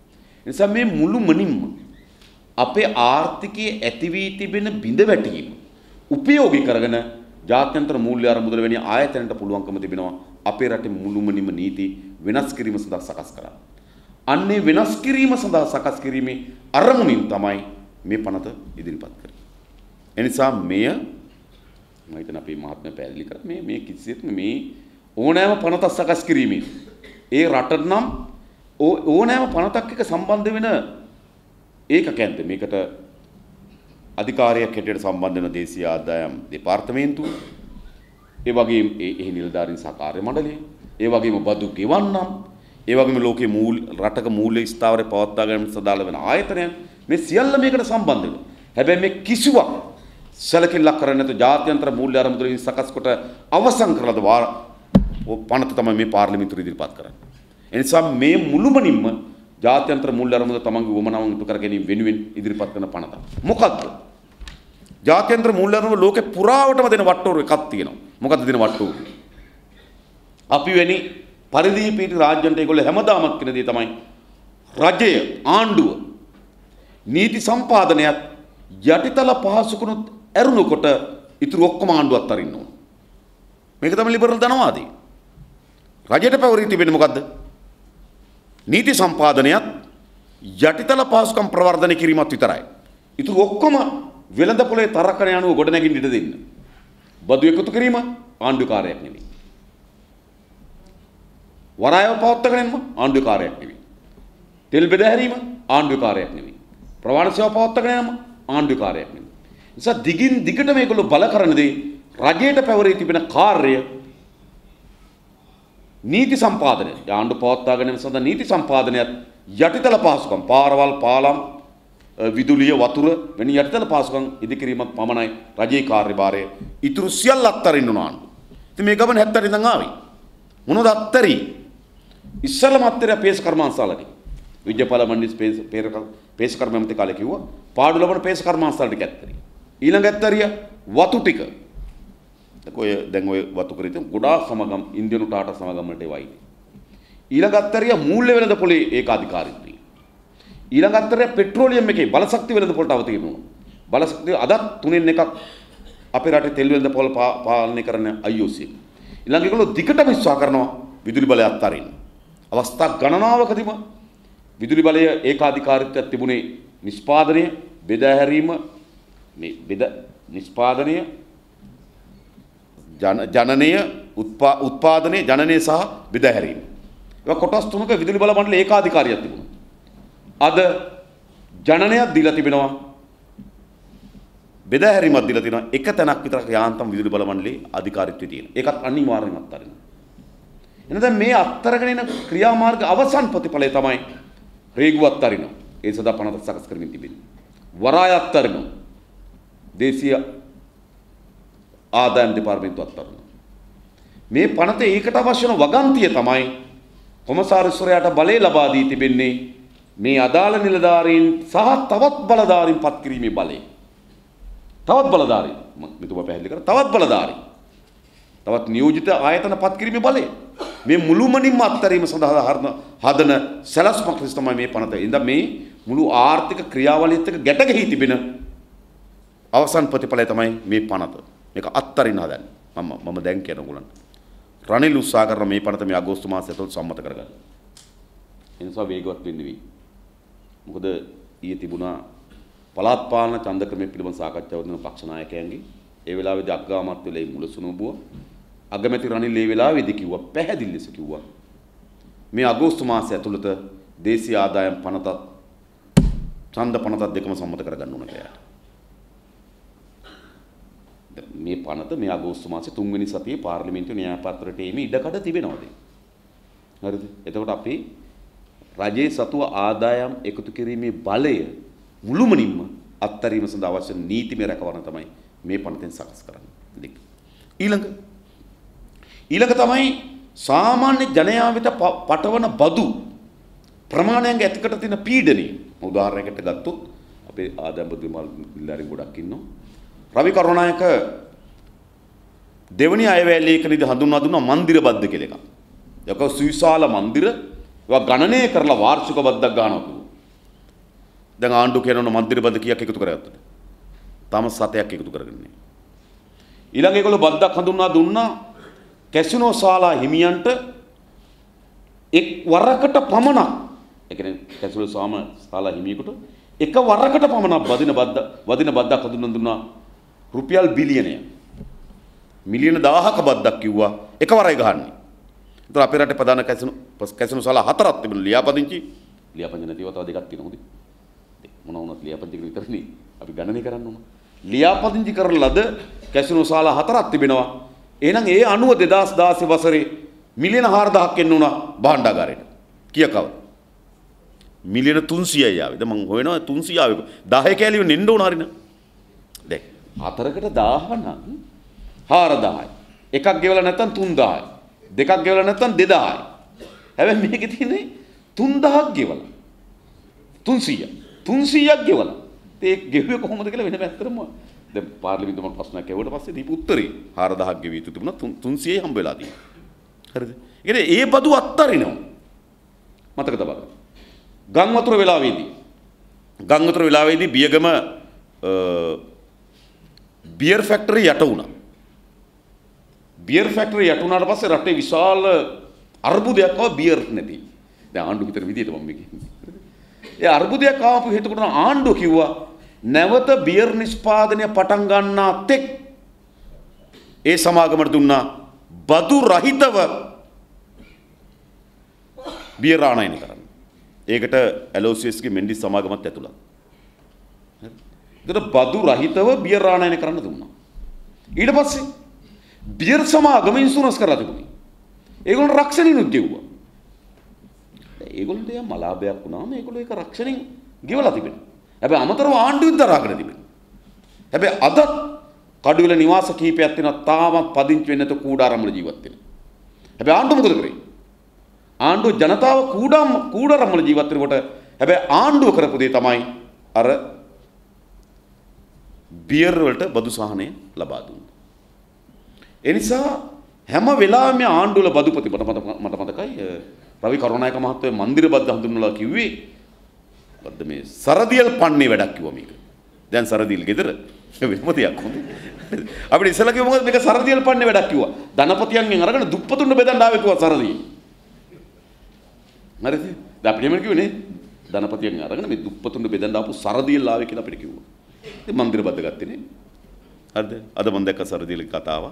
A: නිසා මේ මුළුමනින්ම අපේ ආර්ථිකයේ ඇති වී තිබෙන බිඳවැටීම උපයෝගී කරගෙන ජාත්‍යන්තර මූල්‍ය අරමුදල වැනි ආයතනට පුළුවන්කම තිබෙනවා අපේ රටේ මුළුමනින්ම නීති වෙනස් කිරීම සඳහා සකස් කරන්න. අන්නේ වෙනස් කිරීම සඳහා සකස් කිරීමේ අරමුණින් තමයි මේ පනත ඉදිරිපත් කරන්නේ. එනිසා මෙය මම හිතන අපේ මහත්මයා පැහැදිලි කරා මේ කිසිසේත්ම මේ ඕනෑම පනතක් සකස් කිරීමේ ඒ රටට නම් ඕනෑම පනතක් එක්ක සම්බන්ධ වෙන ඒකකයන්ට මේකට අධිකාරියක් හැටියට සම්බන්ධ වෙන දේශීය ආදායම් දෙපාර්තමේන්තුව ඒ වගේම එහි නිලධාරීන් සහ කාර්ය මණ්ඩලය ඒ වගේම බදු ගෙවන්නම් ඒ වගේම ලෝකයේ රටක මූල්‍ය ස්ථාවරය පවත්වා ගැනීම සඳහා වෙන ආයතනයන් මේ සියල්ල මේකට සම්බන්ධ වෙනවා. හැබැයි මේ කිසිවක් සැලකිල්ලක් කරන්නේ නැතුව ජාත්‍යන්තර මූල්‍ය අරමුදලින් සකස් කොට අවසන් කරලාද පනත තමයි මේ පාර්ලිමේන්තුවේ ඉදිරිපත් කරන්නේ. ඒ නිසා මේ මුළුමනින්ම ජාත්‍යන්තර මූල්‍ය අරමුදල තමන්ගේ වමනාවන් ඉටු කර ගැනීම වෙනුවෙන් ඉදිරිපත් කරන පනත. මොකක්ද? ජාත්‍යන්තර මූල්‍ය අරමුදල ලෝකේ පුරාවටම දෙන වට්ටෝරු එකක් තියෙනවා. මොකක්ද දෙන වට්ටෝරු? අපි වෙනි පරිදි පීඨ රාජ්‍යන්ට ඒගොල්ලෝ හැමදාමත් කියන දේ තමයි රජය ආණ්ඩුව නීති සම්පාදනයත් යටිතල පහසුකුණුත් ඇරුණකොට ඉතුරු ඔක්කොම ආණ්ඩුවත් අරින්න ඕන. මේක තමයි ලිබරල් ධනවාදී. රජයට පැවරී තිබෙන්නේ මොකද්ද? නීති සම්පාදනයත් යටිතල පහසුකම් ප්‍රවර්ධනය කිරීමත් විතරයි. ඉතුරු ඔක්කොම වෙළඳ පොලේ තරකන යනුව ගොඩනැගින්න ඉඩ දෙන්න. බදු එකතු කිරීම ආණ්ඩුකාරයක් නෙවෙයි. වරායව පවත්වාගෙන යන්න ආණ්ඩුකාරයක් නෙවෙයි. තෙල් බෙදහැරීම ආණ්ඩුකාරයක් නෙවෙයි. ප්‍රවාහන සේවා පවත්වාගෙන යන්න ආණ්ඩුකාරයක් නෙවෙයි. නිසා දිගින් දිගට මේගොල්ලෝ බල කරනදී රජයට පැවරී තිබෙන කාර්යය නීති සම්පාදනය ආණ්ඩු පවත්වා ගැනීම සඳහා නීති සම්පාදනයත් යටිතල පහසුකම් පාරවල් පාලම් විදුලිය වතුර වැනි යටිතල පහසුකම් ඉදිකිරීමක් පමණයි රජයේ කාර්යභාරය. ඉතුරු සියල්ල අත්හරින්න උන ආණ්ඩුව. ඉතින් මේ ගමන 70 ඉඳන් ආවේ. මොනවද අත්තරි? ඉස්සලම අත්තරි පේස් කර්මාන්තශාලාවේ. විජයපාල මණ්ඩිස් පේස් කර්මාන්තේ කාලේ කිව්වා පාඩු ලබන පේස් කර්මාන්තශාලාට ඇත්තරි. ඊළඟ ඇත්තරිය වතු ටික. දැන් ඔය වතු කරිත ගොඩාක් සමගම් ඉන්දියානු ටාටා සමගම් වලට වයින්. ඊළඟ අත්තරිය මූල්‍ය වෙළඳ පොලේ ඒකාධිකාරීත්වය. ඊළඟ අත්තරිය පෙට්‍රෝලියම් එකේ බලශක්ති වෙළඳ පොලට අවතීර්ණ වුණා. බලශක්තිය අදත් තුනෙන් එකක් අපේ රටේ තෙල් වෙළඳ පොල පාලනය කරන IOC. ඊළඟ ඒගොල්ලෝ දිගටම විශ්වාස කරනවා විදුලි බලය අත්තරින්න. අවස්ථා ගණනාවකදීම විදුලි බලය ඒකාධිකාරීත්වයක් තිබුණේ නිෂ්පාදනය, බෙදාහැරීම, මේ නිෂ්පාදනය, ජනනය, උත්පාදනය, ජනනය සහ බෙදාහැරීම. ඒක කොටස් තුනක විදුලි බල මණ්ඩල ඒකාධිකාරියක් තිබුණා. අද ජනනයක් දීලා තිබෙනවා. බෙදාහැරීමක් දීලා තිනවා. එක තැනක් විතරක් යාන්තම් විදුලි බල මණ්ඩලයේ අධිකාරීත්වය තියෙන. ඒකත් අනිවාර්යෙන්ම අත්හරිනවා. එහෙනම් මේ අත්තරගෙන එන ක්‍රියාමාර්ග අවසන් ප්‍රතිඵලය තමයි රේගුව අත්තරිනවා. ඒ සදා පනත සකස් කරමින් තිබෙනවා. වරාය අත්තරිනවා. දේශීය ආදායම් දෙපාර්තමේන්තුව අත්තරිනවා. මේ පනතේ ඒකට අවශ්‍ය වන වගන්තිය තමයි කොමසාරිස්වරයාට බලය ලබා දී තිබෙන්නේ මේ අදාළ නිලධාරීන් සහ තවත් බලධාරීන් පත් කිරීමේ බලය. තවත් බලධාරීන් මෙතුමා පැහැදිලි කරා තවත් බලධාරීන් තවත් නියෝජිත ආයතන පත් කිරීමේ බලය. මේ මුළුමනින්ම අත්හැරීම සඳහා හදන සැලැස්මක් ලෙස තමයි මේ පනත. ඉතින් මේ මුළු ආර්ථික ක්‍රියාවලියත් එක්ක ගැට ගැහී තිබෙන අවසන් ප්‍රතිඵලය තමයි මේ පනත. මේක අත්හරින්න හදන්නේ. මම දැන් කියන උගලන්ට. රනිල් උත්සාහ කරන මේ පනත මේ අගෝස්තු මාසය ඇතුළත සම්මත කරගන්න. ඒ නිසා වේගවත් වෙන්න වෙයි. මොකද ඊයේ තිබුණා පළාත් පාලන ඡන්ද ක්‍රමය පිළිබඳ සාකච්ඡාවක් දෙන පක්ෂ නායකයන්ගේ. ඒ වෙලාවේදී අග්ගාමාත්‍ය වෙලේ මුලසුනුබුව අගමැති රනිල් ඒ වෙලාවේදී කිව්වා පැහැදිලි ලෙස කිව්වා මේ අගෝස්තු මාසය ඇතුළත දේශීය ආදායම් පනතත් ඡන්ද පනතත් දෙකම සම්මත කරගන්න ඕන කියලා. මේ පනත මේ අගෝස්තු මාසයේ 3 වෙනි සතියේ පාර්ලිමේන්තු න්‍යාය පත්‍රයට එීමේ ඉඩකඩ තිබෙනවාද? හරිද? එතකොට අපි රජයේ සතුව ආදායම් එකතු කිරීමේ බලය මුළුමනින්ම අත්හැරීම සඳහා අවශ්‍ය නීතිමය රැකවරණ තමයි මේ පනතෙන් සකස් කරන්නේ. ඊළඟ තමයි සාමාන්‍ය ජනයා වෙත පටවන බදු ප්‍රමාණයන් ඇතිකට තියෙන පීඩනය. උදාහරණයකට ගත්තොත් අපේ ආදායම් බදු නිලධාරීන් ගොඩක් ඉන්නවා. රවි කරුණායක දෙවනි අයවැය ලේඛනයේදී හඳුන්වා දුන්නා මන්දිර බද්ද කියලා එකක්. ඒක සුවිශාල මන්දිර ඒවා ගණනය කරලා වාර්ෂික බද්දක් ගන්නවා. දැන් ආණ්ඩුව කියනවා මන්දිර බද්ද කීයක් එකතු කරගත්තද? තාම 7ක් එකතු කරගන්නේ. ඊළඟ ඒගොල්ලෝ බද්දක් හඳුන්වා දුන්නා කැසිනෝ ශාලා හිමියන්ට එක් වරකට පමණක්. ඒ කියන්නේ කැසිනෝ ශාලා හිමියෙකුට එක වරකට පමණක් වදින බද්දක් හඳුන්වා දුන්නා රුපියල් බිලියනයක්. මිලියන 1000ක බද්දක් කිව්වා එකවරයි ගහන්නේ. ඒතර අපේ රටේ ප්‍රධාන කැසිනෝ ශාලා 4ක් තිබුණා ලියාපදිංචි නැතිව තව දෙකක් තියෙනවා උදේ. මොන වුණත් ලියාපදිංචි විතරනේ අපි ගණනය කරන්න ඕන. ලියාපදිංචි කරන ලද කැසිනෝ ශාලා 4ක් තිබෙනවා. එහෙනම් ඒ අනුව 2016 වසරේ මිලියන 4000ක් එන්න උනා භාණ්ඩාගාරයට. කීයකව? මිලියන 300යි ආවේ. දැන් මම හොයනවා 300 ආවේ. 10 කැලියෝ නෙන්න ඕන හරින. දැන් 4කට 1000 නම් 4000යි. එකක් ගෙවලා නැත්තම් 3000යි. දෙකක් ගෙවලා නැත්තම් 2000යි. හැබැයි මේකේ තියෙන්නේ 3000ක් ගෙවලා 300ක් ගෙවලා ඒ ගෙවුවේ කොහොමද කියලා වෙන පැත්තටම දැන් පාර්ලිමේන්තුව මම ප්‍රශ්නයක් ඇහුවට පස්සේ දීපු උත්තරේ 4000ක් ගෙවිය යුතු තිබුණා 300යි හම්බ වෙලා තියෙනවා. හරිද? ඒ බදු අත්තරිනවා. මතක තබන්න. ගම් වතුර වෙලාවේදී බියගම බියර් ෆැක්ටරි යට වුණා. බියර් ෆැක්ටරි යට වුණාට පස්සේ රටේ විශාල අර්බුදයක් ආවා බියර් නැති. දැන් ආණ්ඩුව හිතන විදිහට මම කියන්නේ. ඒ අර්බුදයක් ආවපු හේතුකට ආණ්ඩුව කිව්වා නැවත බියර් නිෂ්පාදනය පටන් ගන්නා තෙක් ඒ සමාගමට දුන්නා බදු රහිතව බියර් ආනයනය කරන්න. ඒකට ඇලෝසියස්ගේ මෙන්ඩිස් සමාගමත් ඇතුළත්. ඒකට බදු රහිතව බියර් ආනයනය කරන්න දුන්නා. ඊට පස්සේ බියර් සමාගම ඉන්ෂුරන්ස් කරලා තිබුණේ. ඒගොල්ලෝ රක්ෂණිනුත් ගෙව්වා. ඒගොල්ලන්ට යම් මලාභයක් වුණාම ඒගොල්ලෝ ඒක රක්ෂණෙන් ගෙවලා තිබෙනවා. හැබැයි අමතරව ආණ්ඩුවෙන් දරාගෙන තිබෙනවා. හැබැයි අද කඩුවෙල නිවාස කීපයක් තියෙනවා තාමත් පදිංචි වෙන්නේ නැත කූඩාරම්වල ජීවත් වෙන. හැබැයි ආණ්ඩුව මොකද කරේ? ආණ්ඩුව ජනතාව කූඩාරම්වල ජීවත් වෙනකොට හැබැයි ආණ්ඩුව කරපු දේ තමයි අර බියර් වලට බදු සහනය ලබා දුන්නා. ඒ නිසා හැම වෙලාවෙම ආණ්ඩුවල බදුපති මට මතකයි රවි කරුණායක මහත්තයා මන්දිර බද්ද හඳුන්වලා කිව්වේ බද්ද මේ සරදියල් පන්නේ වැඩක් කිව්වා මේක. දැන් සරදියල් ගෙදර වෙනම දෙයක් හොඳ. අපිට ඉස්සලා කිව්ව මොකද මේක සරදියල් පන්නේ වැඩක් කිව්වා. ධනපතියන්ගෙන් අරගෙන දුප්පතුන්ට බෙදන්න ආවේ කිව්වා සරදිය. හරිද? දැන් අපිට එහෙම කිව්වේ නේ. ධනපතියන් අරගෙන මේ දුප්පතුන්ට බෙදන්න ආපු සරදියල් ආවේ කියලා අපිට කිව්වා. ඉතින් මන්දිර බද්ද ගත්තේ නේ. හරිද? අද මම දැක්ක සරදියල් කතාව.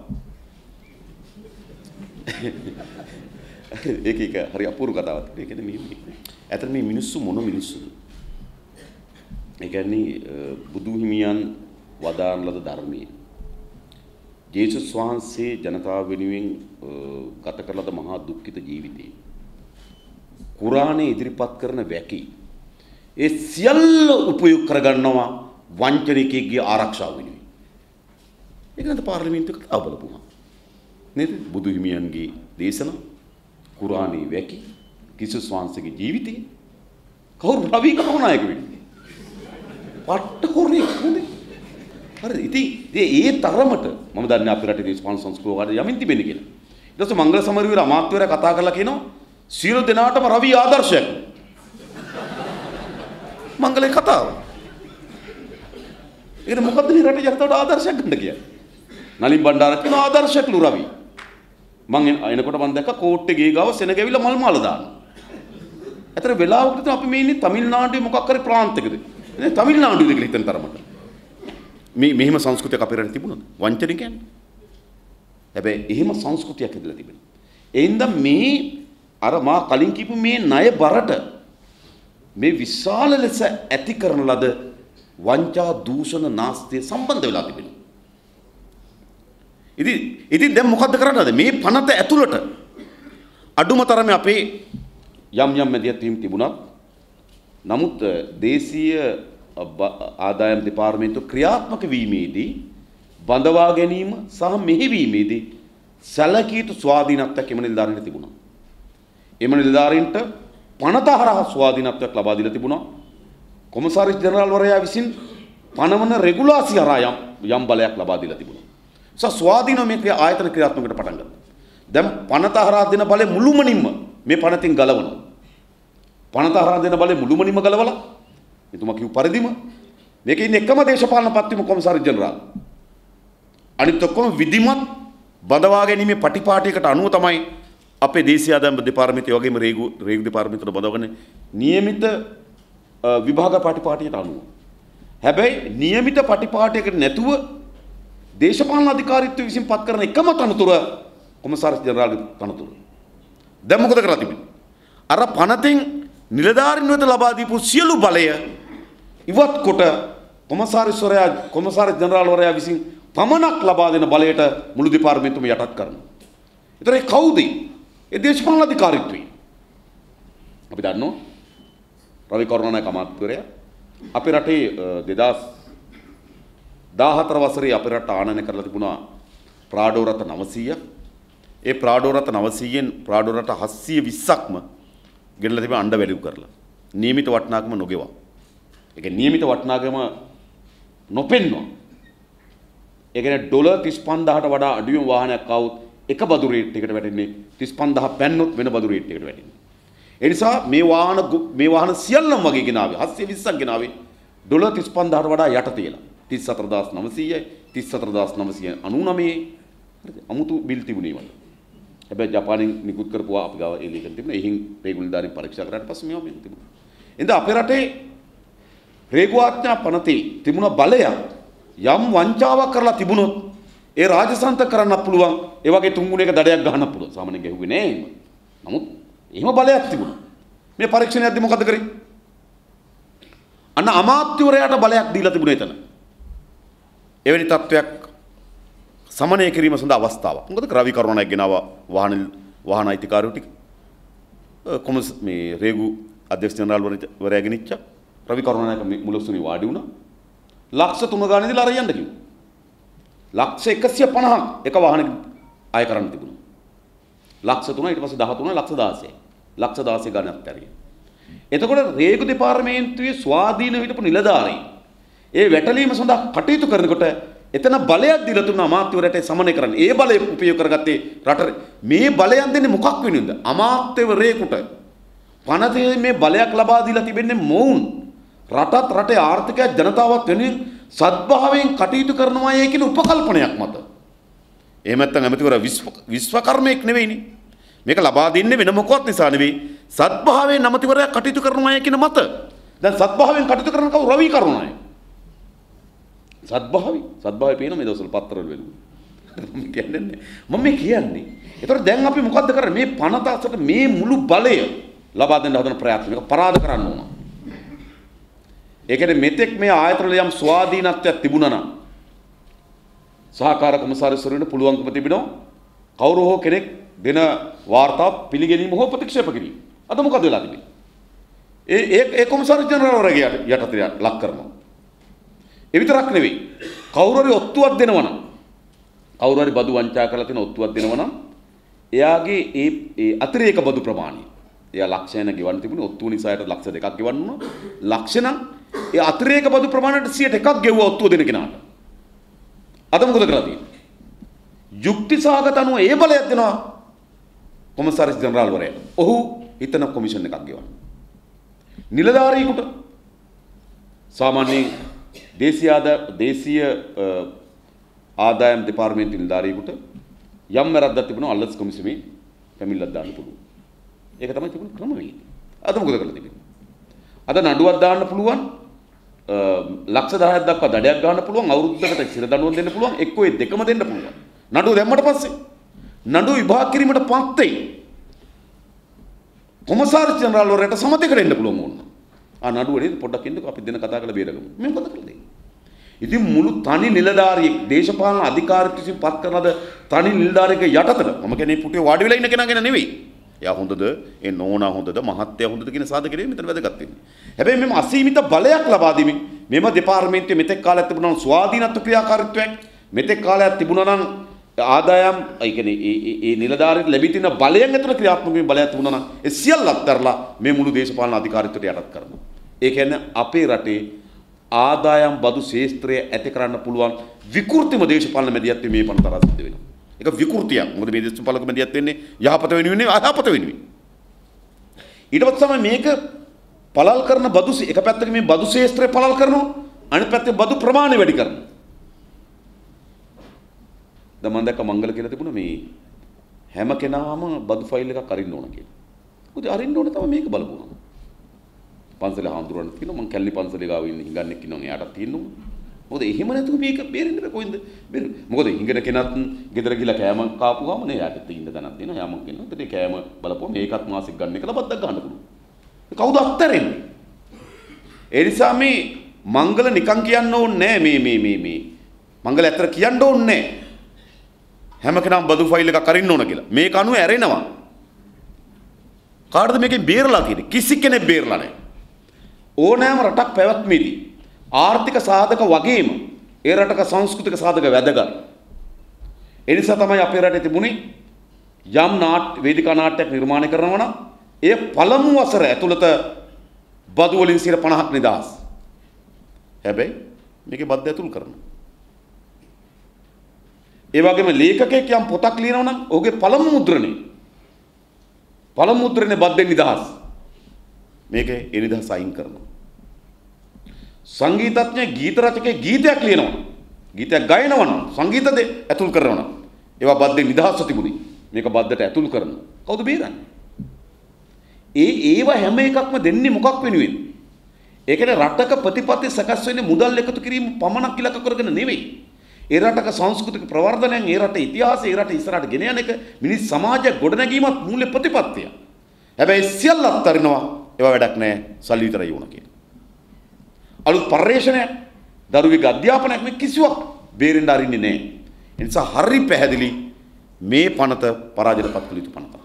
A: ඒක හරි අපූර්ව කතාවක්. ඒ කියන්නේ මේ ඇත්තට මේ මිනිස්සු මොන මිනිස්සුද? ඒ කියන්නේ බුදු හිමියන් වදාන ලද ධර්මයේ ජේසුස් වහන්සේ ජනතාව වෙනුවෙන් ගත කළ ලද මහා දුක්ඛිත ජීවිතේ කුරානයේ ඉදිරිපත් කරන වැකි ඒ සියල්ල උපයෝග කරගන්නවා වංචනිකයෙක්ගේ ආරක්ෂාව වෙනුවෙන්. ඒක නේද පාර්ලිමේන්තුවේ කතාව බලපුවා. නේද? බුදු හිමියන්ගේ දේශනා කුරානයේ වැකි කිසිස් වහන්සේගේ ජීවිතේ කවුරු රවි කරුණායක වෙන්නේ? පට්ට හොරේ කොහොමද? හරි ඉතින් ඒ තරමට මම දන්නේ අපේ රටේ දේශපාලන සංස්කෘතිය වල යමින් තිබෙන්නේ කියලා. ඊට පස්සේ මංගල සමරවීර අමාත්‍යවරයා කතා කරලා කියනවා සියලු දෙනාටම රවි ආදර්ශයක්. මංගලේ කතාව. ඒක මොකද්ද මේ රටේ ජනතාවට ආදර්ශයක් ගන්න කියන්නේ? නලින් බණ්ඩාර කියන ආදර්ශයක්ලු රවි. මං එනකොට මම දැක්ක කෝට්ටේ ගේ ගාව සෙනග ඇවිල්ලා මල් මාල දානවා. ඇතර වෙලාවකට අපි මේ ඉන්නේ තමිල්නාඩුවේ මොකක් හරි ප්‍රාන්තයකද? නේ තමිල්නාඩුවේද කියලා හිතන තරමට. මෙහෙම සංස්කෘතියක් අපේ රටේ තිබුණාද? වංචනිකයන්. හැබැයි එහෙම සංස්කෘතියක් ඉදලා තිබෙනවා. එයින්ද මේ අර මා කලින් කියපු මේ ණය බරට මේ විශාල ලෙස ඇති කරන ලද වංචා දූෂණ නාස්තිය සම්බන්ධ වෙලා තිබෙනවා. ඉතින් දැන් මොකද්ද කරන්නද? මේ පනත ඇතුළට අඩුම තරමේ අපේ යම් මැදිහත් වීම තිබුණත් නමුත් දේශීය ආදායම් දෙපාර්තමේන්තුව ක්‍රියාත්මක වීමේදී බඳවා ගැනීම සහ මෙහෙවීමේදී සැලකිය යුතු ස්වාධීනත්වයක් එම නිලධාරීන්ට තිබුණා. එම නිලධාරීන්ට පනත හරහා ස්වාධීනත්වයක් ලබා දීලා තිබුණා. කොමසාරිස් ජෙනරාල්වරයා විසින් පනවන රෙගුලාසි හරහා යම් බලයක් ලබා දීලා තිබුණා. ස්වාධීනව මේ ආයතන ක්‍රියාත්මකවට පටන් ගත්තා. දැන් පනත හරහා දෙන බලය මුළුමනින්ම මේ පනතින් ගලවනවා. පනත හරහා දෙන බලය මුළුමනින්ම ගලවලා එතුමා කිව් පරිදිම මේකේ ඉන්නේ එකම දේශපාලන පත්තිම කොමසාරි ජෙනරාල්. අනිත් ඔක්කොම විධිමත් බඳවා ගැනීමේ පටිපාටියකට අනුව තමයි අපේ දේශීය ආදායම් දෙපාර්තමේන්තුව වගේම රේගු දෙපාර්තමේන්තුවට බඳවගෙන නියමිත විභාග පටිපාටියට අනුව. හැබැයි නියමිත පටිපාටියකට නැතුව දේශපාලන අධිකාරීත්වය විසින් පත් කරන එකම තනතුර කොමසාරි ජෙනරාල්ගේ තනතුර. දැන් මොකද කරලා තිබෙන්නේ? අර පනතෙන් නිලධාරීන් වෙත ලබා දීපු සියලු බලය ඉවත් කොට කොමසාරි ජෙනරාල්වරයා විසින් පමණක් ලබා දෙන බලයට මුළු දෙපාර්තමේන්තුවම යටත් කරනවා. ඒතර ඒ කවුද? ඒ දේශපාලන අධිකාරීත්වය. අපි දන්නවා රවි කරුණානායක අමාත්‍යවරයා අපේ රටේ 2014 වසරේ අපේ රට ආනයනය කරලා තිබුණා ප්‍රාඩෝ රථ 900ක්. ඒ ප්‍රාඩෝ රථ 900න් ප්‍රාඩෝ රථ 720ක්ම ගෙනලා තිබෙන අණ්ඩ වැලියු කරලා. නියමිත වටිනාකම නොගෙවා. ඒ කියන්නේ නියමිත වටිනාකම නොපෙන්නවා. ඒ කියන්නේ ඩොලර් 35000ට වඩා අඩුවෙන් වාහනයක් ආවොත් එක බදු රේට් එකකට වැටෙන්නේ 35000 පැන්නොත් වෙන බදු රේට් එකකට වැටෙන්නේ. ඒ නිසා මේ වාහන සියල්ලම වගේ ගෙනාවේ 720ක් ගෙනාවේ ඩොලර් 35000ට වඩා යට තියලා 34900යි 34999 අමුතු බිල් තිබුණේ මට. හැබැයි ජපානයෙන් නිකුත් කරපුවා අපි ගාව ඒ ලේඛන තිබුණා. එහින් රේගුලදාරින් පරීක්ෂා කරාට පස්සේ මේවා මෙන්න තිබුණා. එඳ අපේ රටේ රේගුආඥා පනතේ තිබුණ බලය යම් වංචාවක් කරලා තිබුණොත් ඒ රාජසන්ත කරන්න පුළුවන්. ඒ වගේ තුන්ගුණයක දඩයක් ගහන්න පුළුවන්. සාමාන්‍යයෙන් ගැහුවේ නෑ එහෙම. නමුත් එහෙම බලයක් තිබුණා. මේ පරීක්ෂණයක්දී මොකද කරේ? අන්න අමාත්‍යවරයාට බලයක් දීලා තිබුණේ එතන. එවැනි තත්වයක් සමනය කිරීම සඳහා අවස්ථාවක්. මොකද රවි කරුණානායක ගෙනාවා වාහන අයිතිකාරයෝ ටික මේ රේගු අධ්‍යක්ෂ ජෙනරාල්වරයා ගෙනිච්ච රවි කරුණානායක මුලසුනේ වාඩි වුණා. ලක්ෂ 3 ගානේ ඉඳලා අර යන්න කිව්වා. ලක්ෂ 150ක් එක වාහනයක අය කරන්න තිබුණා. ලක්ෂ 3 ඊට පස්සේ 13 ලක්ෂ 16. ලක්ෂ 16 ගානක් ඇරියා. එතකොට රේගු දෙපාර්තමේන්තුවේ ස්වාධීන හිටපු නිලධාරී ඒ වැටලීම සඳහා කටයුතු කරනකොට එතන බලයක් දීලා තුන අමාත්‍යවරයාට සමනය කරන්න. ඒ බලය උපයෝග කරගත්තේ රට මේ බලයන් දෙන්නේ මොකක් වෙනුවද? අමාත්‍යවරයෙකුට පනතේ මේ බලයක් ලබා දීලා තිබෙන්නේ මොවුන් රටත් රටේ ආර්ථිකය ජනතාවත් වෙනුවෙන් සත්භාවයෙන් කටයුතු කරනවායි කියන උපකල්පනයක් මත. එහෙම නැත්නම් ඇමතිවරයා විශ්වකර්මයක් නෙවෙයිනේ. මේක ලබා දෙන්නේ වෙන මොකවත් නිසා නෙවෙයි. සත්භාවයෙන් ඇමතිවරයා කටයුතු කරනවායි කියන මත. දැන් සත්භාවයෙන් කටයුතු කරන කවුරු? රවි කරුණානායක. සත්භාවය පේන මේ දවස්වල පත්තරවල වෙනවා. මම කියන්නේ. ඒතකොට දැන් අපි මොකද්ද කරන්නේ? මේ පනත අසට මේ මුළු බලය ලබා දෙන්න හදන ප්‍රයත්න මේක පරාද කරන්න ඕන. ඒ කියන්නේ මෙතෙක් මේ ආයතනවල යම් ස්වාධීනත්වයක් තිබුණා නම් සහකාර කොමසාරිස්වරුන්ට පුළුවන්කම තිබෙනවා කවුරු හෝ කෙනෙක් දෙන වාර්තාව පිළිගැනීම හෝ ප්‍රතික්ෂේප කිරීම. අද මොකද වෙලා තිබෙන්නේ? ඒ කොමසාරි ජෙනරාල්වරයාගේ යටතේ ලක් කරනවා. ඒ විතරක් නෙවෙයි. කවුරු හරි ඔත්තුවක් දෙනවා නම් කවුරු හරි බදු වංචා කරලා තියෙන ඔත්තුවක් දෙනවා නම් එයාගේ ඒ අතිරේක බදු ප්‍රමාණය එයා ලක්ෂයන ගෙවන්න තිබුණේ ඔත්තුව නිසායට ලක්ෂ 2ක් ගෙවන්න උනා. ලක්ෂ නම් ඒ අතිරේක බදු ප්‍රමාණයට 100%ක් ගෙවුවා ඔත්තුව දෙන කෙනාට. අද මොකද කරලා තියෙන්නේ? යුක්තිසහගත අනුව ඒ බලයක් දෙනවා කොමසාරිස් ජෙනරාල්වරයාට. ඔහු හිතන කොමිෂන් එකක් ගෙවන්න. නිලධාරියෙකුට සාමාන්‍යයෙන් දේශීය ආදායම් දෙපාර්තමේන්තු නිලධාරියෙකුට යම් වැරද්දක් තිබුණා අල්ලස් කොමිසමේ පැමිණිල්ලක් දාන්න පුළුවන්. ඒක තමයි තිබුණ ක්‍රමවේදය. අද මොකද කරලා තිබෙන්නේ? අද නඩුවක් දාන්න පුළුවන් ලක්ෂ 10ක් දක්වා දඩයක් ගන්න පුළුවන් අවුරුද්දකට සිර දඬුවම් දෙන්න පුළුවන් එක්කෝ ඒ දෙකම දෙන්න පුළුවන්. නඩුව දැම්මට පස්සේ නඩුව විභාග කිරීමට පස්සේ කොමසාරි ජෙනරාල්වරයාට සමතයකට එන්න පුළුවන් ඕන. නඩුව නේද පොඩ්ඩක් ඉන්නකෝ අපි දෙන කතා කරලා බේරගමු. මේ මොකද කරන්නේ? ඉතින් මුළු තනි නිලධාරියෙක් දේශපාලන අධිකාරියක් විසින් පත් කරනද තනි නිලධාරියෙක් යටතට මම කියන්නේ පුටුවේ වාඩි වෙලා ඉන්න කෙනා ගැන නෙවෙයි. එයා හොඳද? ඒ නෝනා හොඳද? මහත්තයා හොඳද කියන සාධකෙ මෙතන වැදගත් වෙන්නේ. හැබැයි මෙම අසීමිත බලයක් ලබා දීමින් මෙම දෙපාර්තමේන්තුවේ මෙතෙක් කාලයක් තිබුණා නම් ස්වාධීනත්ව ක්‍රියාකාරීත්වයක් මෙතෙක් කාලයක් තිබුණා නම් ආදායම් ඒ කියන්නේ ඒ නිලධාරීන්ට ලැබී තියෙන බලයෙන් ඇතුළේ ක්‍රියාත්මක වීම බලයක් තිබුණා නම් ඒ සියල්ල අත්හැරලා මේ මුළු දේශපාලන අධිකාරීත්වයට යටත් කරනවා. ඒ කියන්නේ අපේ රටේ ආදායම් බදු ශේෂ්ත්‍රය ඇති කරන්න පුළුවන් විකෘතිම දේශපාලන මැදිහත්වීම මේ පනත තරහ සිද්ධ වෙනවා. ඒක විකෘතියක්. මොකද මේ දේශපාලක මැදිහත් වෙන්නේ යහපත වෙනුවෙන් නෙවෙයි අයහපත වෙනුවෙන්. ඊට පස්සේ තමයි මේක පළල් කරන බදු එක පැත්තක මේ බදු ශේෂ්ත්‍රය පළල් කරනවා අනිත් පැත්තේ බදු ප්‍රමාණය වැඩි කරනවා. දැන් මම දැක්ක මංගල කියලා තිබුණා මේ හැම කෙනාම බදු ෆයිල් එකක් අරින්න ඕන කියලා. මොකද අරින්න ඕන තමයි මේක බලපුවා. පන්සලේ හාමුදුරුවන්ට කියනවා මං කැලණි පන්සලේ ගාව ඉන්න හිඟන්නෙක් ඉන්නවා එයාටත් තියෙනවා. මොකද එහෙම නැතුව මේක බේරෙන්න බෑ කොහෙන්ද බේරෙන්නේ. මොකද හිඟන කෙනත් ගෙදර ගිහලා කෑම කාපුවාම නේ යාට ඉන්න තැනක් තියෙනවා. යාම කියනවා ඉතින් කෑම බලපුවා මේකත් මාසෙක ගන්න කියලා බද්දක් ගන්න පුළුවන්. කවුද අත්තරෙන්නේ? ඒ නිසා මේ මංගල නිකන් කියන්න ඕනේ නෑ මේ මංගල ඇත්තට කියන්න ඕනේ නෑ. හැම කෙනාම බදු ෆයිල් එකක් අරින්න ඕන කියලා. මේක අනුව ඇරෙනවා. කාටද මේකෙන් බේරලා තියෙන්නේ? කිසි කෙනෙක් බේරලා නැහැ. ඕනෑම රටක් පැවැත්මේදී ආර්ථික සාධක වගේම ඒ රටක සංස්කෘතික සාධක වැදගත්. ඒ නිසා තමයි අපේ රටේ තිබුණේ යම් වේදිකා නාට්‍යයක් නිර්මාණය කරනවා නම් ඒ පළමු වසර ඇතුළත බදු වලින් 50ක් නිදහස්. හැබැයි මේකේ බද්ද ඇතුල් කරනවා. ඒ වගේම ලේඛකයෙක් යම් පොතක් ලියනවා නම් ඔහුගේ පළමු මුද්‍රණේ බද්දෙන් නිදහස්. මේකේ ඒ නිදහස අයින් කරනවා. සංගීතඥ ගීත රචකයෙක් ගීතයක් ලියනවා. ගීතයක් ගයනවා නම් සංගීතද ඇතුල් කරනවා නම් ඒවා බද්දෙන් නිදහස්ව තිබුණේ. මේක බද්දට ඇතුල් කරනවා. කවුද බේරන්නේ? ඒව හැම එකක්ම දෙන්නේ මොකක් වෙනුවෙන්ද? ඒ කියන්නේ රටක ප්‍රතිපත්ති සකස් වෙන්නේ මුදල් එකතු කිරීම පමණක් ඉලක්ක කරගෙන නෙවෙයි. ඒ රටක සංස්කෘතික ප්‍රවර්ධනයෙන් ඒ රටේ ඉතිහාසය ඒ රට ඉස්සරහට ගෙන යන එක මිනිස් සමාජයක් ගොඩනැගීමත් මූල්‍ය ප්‍රතිපත්තිය. හැබැයි සියල්ල අත්හරිනවා ඒවා වැඩක් නැහැ සල්ලි විතරයි ඕන කියන. අලුත් පරිශ්‍රණයක් දරුවෙක් අධ්‍යාපනයක් මේ කිසිවක් බේරෙන්න අරින්නේ නැහැ. ඒ නිසා හරි පැහැදිලි මේ පනත පරාජයටපත් කළ යුතු පනතක්.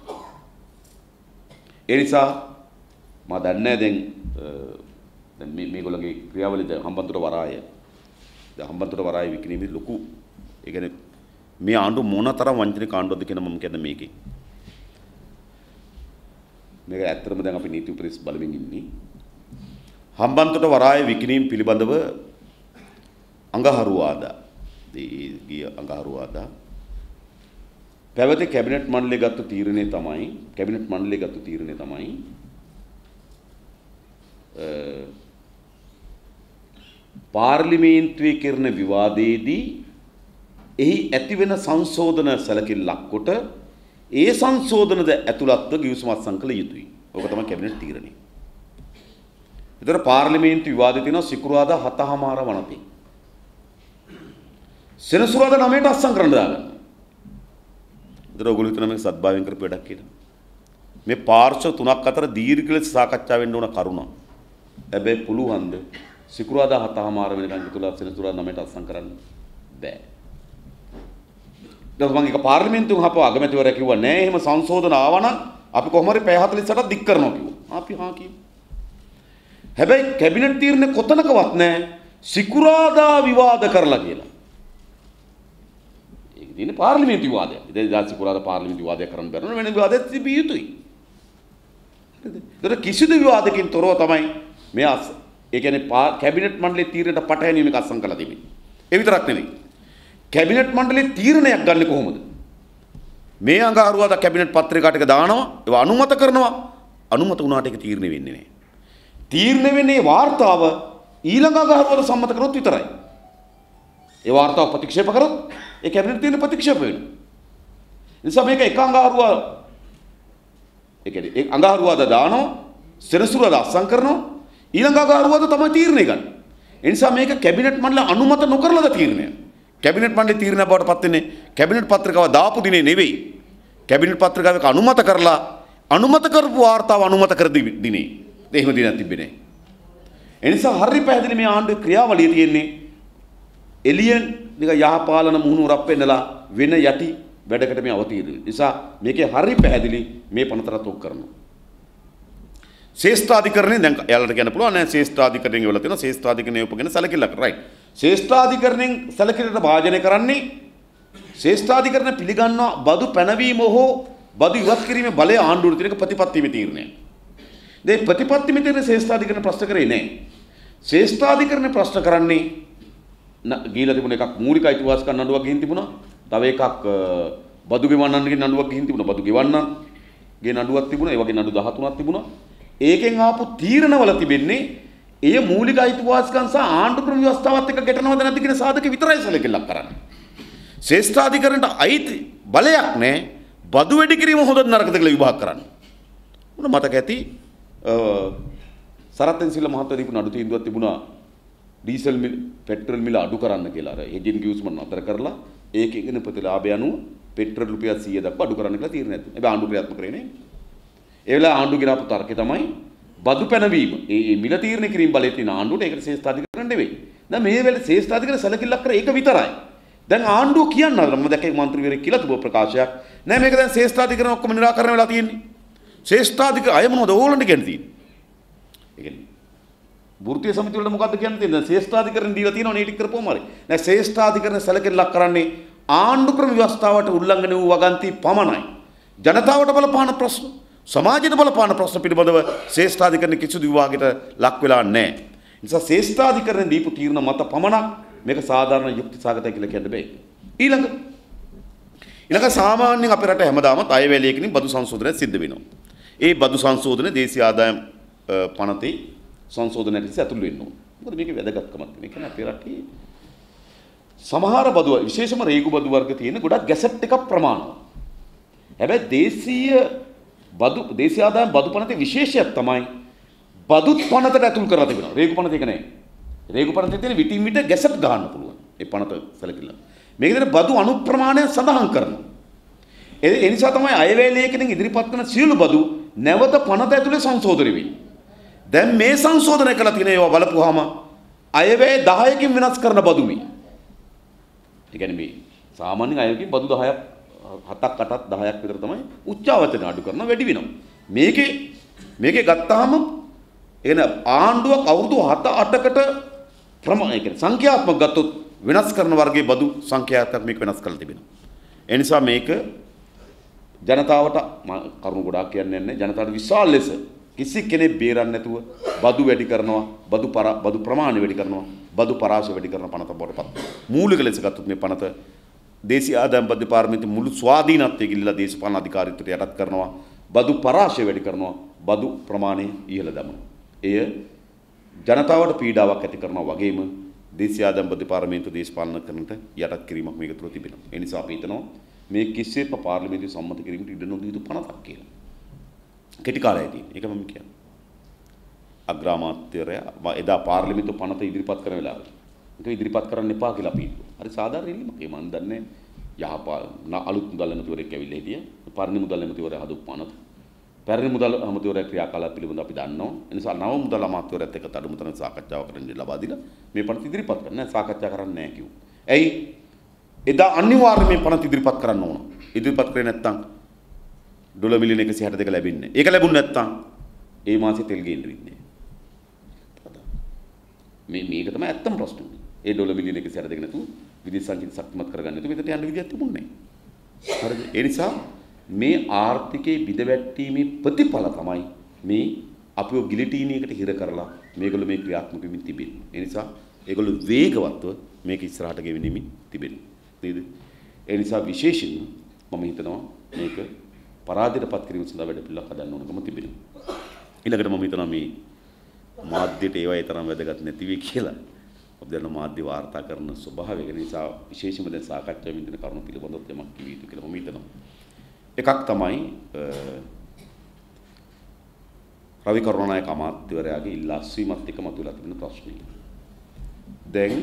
A: ඒ නිසා මම දන්නේ දැන් මේගොල්ලෝගේ ක්‍රියාවලිය දැන් හම්බන්තොට වරාය දැන් හම්බන්තොට වරාය විකිණීමේ ලොකු ඒ කියන්නේ මේ ආණ්ඩුව මොනතරම් වංචනික ආණ්ඩුවක්ද කියන මම කියන්නේ මේකේ. මේක ඇත්තටම දැන් අපි නීති උපදෙස් බලමින් ඉන්නේ. හම්බන්තොට වරාය විකිණීම පිළිබඳව අඟහරුවාදා ගිය අඟහරුවාදා පැවති කැබිනට් මණ්ඩලය ගත්ත තීරණය තමයි පාර්ලිමේන්තුවේ කරන විවාදයේදී එහි ඇතිවෙන සංශෝධන සැලකිල්ලක් කොට ඒ සංශෝධනද ඇතුළත්ව ගිවිසුම අත්සන් කළ යුතුයි. ඕක තමයි කැබිනට් තීරණය. ඒතර පාර්ලිමේන්තු විවාදේ තියෙනවා සිකුරාදා 7:00 වනතේ. සෙනසුරාදා 9ට අත්සන් කරන්න දාගන්න. ඒතර ඔයගොල්ලෝ හිතන මේක සත්භාවයෙන් කරපු වැඩක් කියලා. මේ පාර්ශ්ව තුනක් අතර දීර්ඝ ලෙස සාකච්ඡා වෙන්න ඕන කරුණක්. හැබැයි පුළුවන්ද සිකුරාදා 7:00 වෙනකන් ඉතුරුලා සෙනසුරාදා 9ට අත්සන් කරන්න බෑ. දැන් මම එක පාර්ලිමේන්තුවෙන් අපව අගමැතිවරයා කිව්වා නෑ එහෙම සංශෝධන ආවනම් අපි කොහොම හරි පැය 48ක් දික් කරනවා කිව්වා. අපි හා කිව්වා. හැබැයි කැබිනට් තීරණේ කොතනකවත් නෑ සිකුරාදා විවාද කරලා කියලා. ඒක දිනේ පාර්ලිමේන්තු විවාදයක්. ඉතින් සිකුරාදා පාර්ලිමේන්තු විවාදයක් කරන්න බැරි වෙන විවාදයක් තිබිය යුතුයි. හරිද? කිසිදු විවාදකින් තොරව තමයි මේ ඒ කියන්නේ කැබිනට් මණ්ඩලයේ තීරණයට පටහැනීමක් අත්සන් කළා තිබෙන්නේ. ඒ විතරක් නෙවෙයි. කැබිනට් මණ්ඩලයේ තීරණයක් ගන්න කොහොමද? මේ අඟහරුවාදා කැබිනට් පත්‍රිකාට එක දානවා, ඒවා අනුමත කරනවා. අනුමත වුණාට ඒක තීරණය වෙන්නේ නැහැ. තීරණය වෙන්නේ වාර්තාව ඊළඟ අඟහරුවාදා සම්මත කරොත් විතරයි. ඒ වාර්තාව ප්‍රතික්ෂේප කරොත් ඒ කැබිනට් තීරණ ප්‍රතික්ෂේප වෙනවා. නිසා මේක එක අඟහරුවාදා ඒ කියන්නේ ඒ අඟහරුවාදා දානවා, සෙනසුරාදා අත්සන් කරනවා, ඊළඟ අඟහරුවාදා තමයි තීරණය ගන්න. ඒ නිසා මේක කැබිනට් මණ්ඩල අනුමත නොකරලාද තීරණය. කැබිනට් මණ්ඩලයේ තීරණය බවට පත් වෙන්නේ කැබිනට් පත්‍රිකාව දාපු දිනේ නෙවෙයි. කැබිනට් පත්‍රිකාවක අනුමත කරලා අනුමත කරපු වාර්තාව අනුමත කර දිනේ. එහෙම දිනක් තිබෙන්නේ නැහැ. ඒ නිසා හරි පැහැදිලි මේ ආණ්ඩුවේ ක්‍රියාවලිය තියෙන්නේ එලියන් නික යහපාලන මුහුණුවරක් පෙන්නලා වෙන යටි වැඩකට මේ අවතීර්ණ. නිසා මේකේ හරි පැහැදිලි මේ පනතරත් ඔක් කරනවා. ශේෂ්ඨාධිකරණය දැන් එයාලට කියන්න පුළුවන් නෑ ශේෂ්ඨාධිකරණය වල තියෙන ශේෂ්ඨාධිකරණය උපගෙන සැලකිල්ලක් රයිට්. ශේෂ්ඨාධිකරණයෙන් සැලකිල්ලට භාජනය කරන්නේ ශේෂ්ඨාධිකරණ පිළිගන්නා බදු පැනවීම හෝ බදු ඉවත් කිරීමේ බලය ආණ්ඩුවට තියෙන ප්‍රතිපත්තියේ තීරණය. මේ ප්‍රතිපත්තියේ තීරණ ශේෂ්ඨාධිකරණ ප්‍රශ්න කරේ නෑ. ශේෂ්ඨාධිකරණ ප්‍රශ්න කරන්නේ ගිහිලා තිබුණ එකක් මූලික අයිතිවාසිකම් නඩුවක් ගිහින් තිබුණා. තව එකක් බදු ගෙවන්නන්ගේ නඩුවක් ගිහින් තිබුණා. බදු ගෙවන්නන්ගේ නඩුවක් තිබුණා. ඒ වගේ නඩු 13ක් තිබුණා. ඒකෙන් ආපු තීරණවල තිබෙන්නේ ඒ මූලික අයිතිවාසිකම් සහ ආණ්ඩු ක්‍රම ව්‍යවස්ථාවත් එක්ක ගැටෙනවද නැද්ද කියන සාධක විතරයි සැලකිල්ලක් කරන්නේ. ශ්‍රේෂ්ඨාධිකරණයට අයිති බලයක් නැහැ. බදු වැඩි කිරීම හොඳද නරකද කියලා විභාග කරන්න. උන මතක ඇති සරත්ෙන් සිල්ල මහත්තයා දීපු නඩු තීන්දුවක් තිබුණා ඩීසල් මිල පෙට්‍රල් මිල අඩු කරන්න කියලා. අර හෙජින් ගියුස්මන් අතර කරලා ඒකෙගෙන ප්‍රතිලාභය අනුව පෙට්‍රල් රුපියල් 100 දක්වා අඩු කරන්න කියලා තීරණයක් දුන්නා. හැබැයි ආණ්ඩු ක්‍රියාත්මක කරේ නේ. ඒ වෙලාව ආණ්ඩු ගිරාපු තර්කය තමයි බදු පැනවීම. ඒ මිල තීරණය කිරීම බලයේ තියෙන ආණ්ඩුවට ඒකට ශ්‍රේෂ්ඨාධිකරණ නෙවෙයි. දැන් මේ වෙලේ ශ්‍රේෂ්ඨාධිකරණ සැලකිල්ලක් කරේ ඒක විතරයි. දැන් ආණ්ඩුව කියනවා මම දැක්කේ මන්ත්‍රීවරයෙක් කියලා තිබුණ ප්‍රකාශයක්. නෑ මේක දැන් ශ්‍රේෂ්ඨාධිකරණ ඔක්කොම නිරාකරණය වෙලා තියෙන්නේ. ශ්‍රේෂ්ඨාධිකරණ අය මොනවද ඕගොල්ලන්ට කියන්නේ තියෙන්නේ? ඒ කියන්නේ වෘත්තීය සමිතිය වලට මොකද්ද කියන්න තියෙන්නේ? දැන් ශ්‍රේෂ්ඨාධිකරණ දීලා තියෙනවා නේ ටික කරපුවම හරි. නෑ ශ්‍රේෂ්ඨාධිකරණ සැලකිල්ලක් කරන්නේ ආණ්ඩු ක්‍රම ව්‍යවස්ථාවට උල්ලංඝන වූ වගන්ති පමණයි. ජනතාවට බලපාන ප්‍රශ්න, සමාජයට බලපාන ප්‍රශ්න පිළිබඳව ශ්‍රේෂ්ඨාධිකරණ කිසිදු විවාදයකට ලක් වෙලා නැහැ. ඒ නිසා ශ්‍රේෂ්ඨාධිකරණ දීපු තීරණ මත පමණක් මේක සාධාරණ යුක්ති සාගතයි කියලා කියන්න බෑ. ඊළඟ සාමාන්‍යයෙන් අපේ රට හැමදාම අයවැලියකින් බදු සංශෝධනය සිද්ධ වෙනවා. ඒ බදු සංශෝධන දේශීය ආදායම් පනතේ සංශෝධනයට ඇතුළු වෙන්න ඕන. මොකද මේකේ වැදගත්කමක් තියෙනවා. ඒ කියන්නේ අපේ රටේ සමහර බදු විශේෂම රේගු බදු වර්ග තියෙන ගොඩක් ගැසට් එකක් ප්‍රමාණවත්. හැබැයි දේශීය ආදායම් බදු පනතේ විශේෂයක් තමයි බදුත් පනතට ඇතුළු කරලා තිබෙනවා. රේගු පනත එක නෑ. රේගු පනතේ තියෙන විටින් විට ගැසට් ගන්න පුළුවන්. ඒ පනත සැලකිල්ල. මේකේ බදු අනුප්‍රමාණය සඳහන් කරනවා. ඒ නිසා තමයි අයවැයලේකින් ඉදිරිපත් කරන සියලු බදු නැවත පනත ඇතුලේ සංශෝධනය වෙන්නේ. දැන් මේ සංශෝධනය කළා තියෙන ඒවා බලපුවාම අයවැය 10කින් වෙනස් කරන බදු මේ. ඒ කියන්නේ මේ සාමාන්‍යයෙන් අයවැයකින් බදු 10ක් 7ක් 8ක් 10ක් විතර තමයි උච්චාවචන අඩු කරන වැඩි වෙනවා. මේකේ ගත්තාම එන ආණ්ඩුවක් අවුරුදු 7-8කට ප්‍රමාණය කියන්නේ සංඛ්‍යාත්මක ගත්තොත් වෙනස් කරන වර්ගයේ බදු සංඛ්‍යාත්මක මේක වෙනස් කරලා තිබෙනවා. ඒ නිසා මේක ජනතාවට කරුණු ගොඩාක් කියන්නේ නැහැ. ජනතාවට විශාල ලෙස කිසි කෙනෙක් බේරන්නේ නැතුව බදු වැඩි කරනවා, බදු ප්‍රමාණය වැඩි කරනවා, බදු පරාසය වැඩි කරන පනත බවටපත්. මූලික ලෙස ගත්තොත් මේ පනත දේශීය ආදායම් බදු පාර්ලිමේන්තුවේ මුළු ස්වාධීනත්වයේ ගිලිලා දේශපාලන අධිකාරීත්වයට යටත් කරනවා, බදු පරාසය වැඩි කරනවා, බදු ප්‍රමාණය ඉහළ දමනවා. එය ජනතාවට පීඩාවක් ඇති කරනවා වගේම දේශීය ආදායම් බදු පාර්ලිමේන්තුව දේශපාලන කරනට යටත් කිරීමක් මේක තුළ තිබෙනවා. ඒ නිසා අපි හිතනවා මේ කිසිසේත් පාර්ලිමේන්තුවේ සම්මත කිරීමට ඉඩ නොදිය යුතු පනතක් කියලා. කෙටි කාලයකදී ඒක මම කියන්නේ. අග්‍රාමාත්‍යවරයා එදා පාර්ලිමේන්තුව පනත ඉදිරිපත් කරන වෙලාවේ ඒක ඉදිරිපත් කරන්න එපා කියලා අපි හිතුවා. හරි සාධාරණ ඉල්ලීමක්. ඒ මන් දන්නේ අලුත් මුදල් ඇමතිවරයෙක් ඇවිල්ලා හිටිය. පරණ මුදල් ඇමතිවරයා හදපු පනත. පැරණි මුදල් ඇමතිවරයා ක්‍රියාකාලාප පිළිබඳව අපි දන්නවා. ඒ නිසා නව මුදල් අමාත්‍යවරයාත් එක්ක තඩමුතන සාකච්ඡාව කරන්න ලබා දීලා මේ පනත ඉදිරිපත් කරන්න සාකච්ඡා කරන්න නැහැ කිව්වා. ඇයි? එදා අනිවාර්යයෙන් මේ පනත ඉදිරිපත් කරන්න ඕන. ඉදිරිපත් කරේ නැත්නම් ඩොලර් මිලියන 162 ලැබෙන්නේ. ඒක ලැබුණ නැත්නම් ඒ මාසේ තෙල් ගේන්න වෙන්නේ. මේක තමයි ඇත්තම ප්‍රශ්නේ. ඒ ඩොලර් මිලියන 162 නැතුව විදේශ සංචිත ශක්තිමත් කරගන්න නැතුව විතර යන්න විදියක් තිබුණේ නැහැ. හරිද? ඒ නිසා මේ ආර්ථිකයේ බිඳවැටීමේ ප්‍රතිඵල තමයි මේ අපිව ගිලිටීනියකට හිර කරලා මේගොල්ලෝ මේ ක්‍රියාත්මක වෙමින් තිබෙන්නේ. ඒ නිසා ඒගොල්ලෝ වේගවත්ව මේක ඉස්සරහට ගෙවෙමින් තිබෙනවා. නේද? ඒ නිසා විශේෂයෙන්ම මම හිතනවා මේක පරාජයටපත් කිරීම සඳහා වැඩ පිළිවෙලක් හදන්න ඕනකම තිබෙනවා. ඊළඟට මම හිතනවා මේ මාධ්‍යට ඒවයි තරම් වැදගත් නැති වෙයි කියලා. අපි දන්න මාධ්‍ය වාර්තා කරන ස්වභාවය නිසා විශේෂයෙන්ම දැන් සාකච්ඡා වෙමින් කරුණු පිළිබඳව යමක් කිය යුතු කියලා මම හිතනවා. එකක් තමයි රවි කරුණානායක අමාත්‍යවරයාගේ ඉල්ලාස්වීමත් එක්ක මතුවලා තිබෙන ප්‍රශ්නේ. දැන්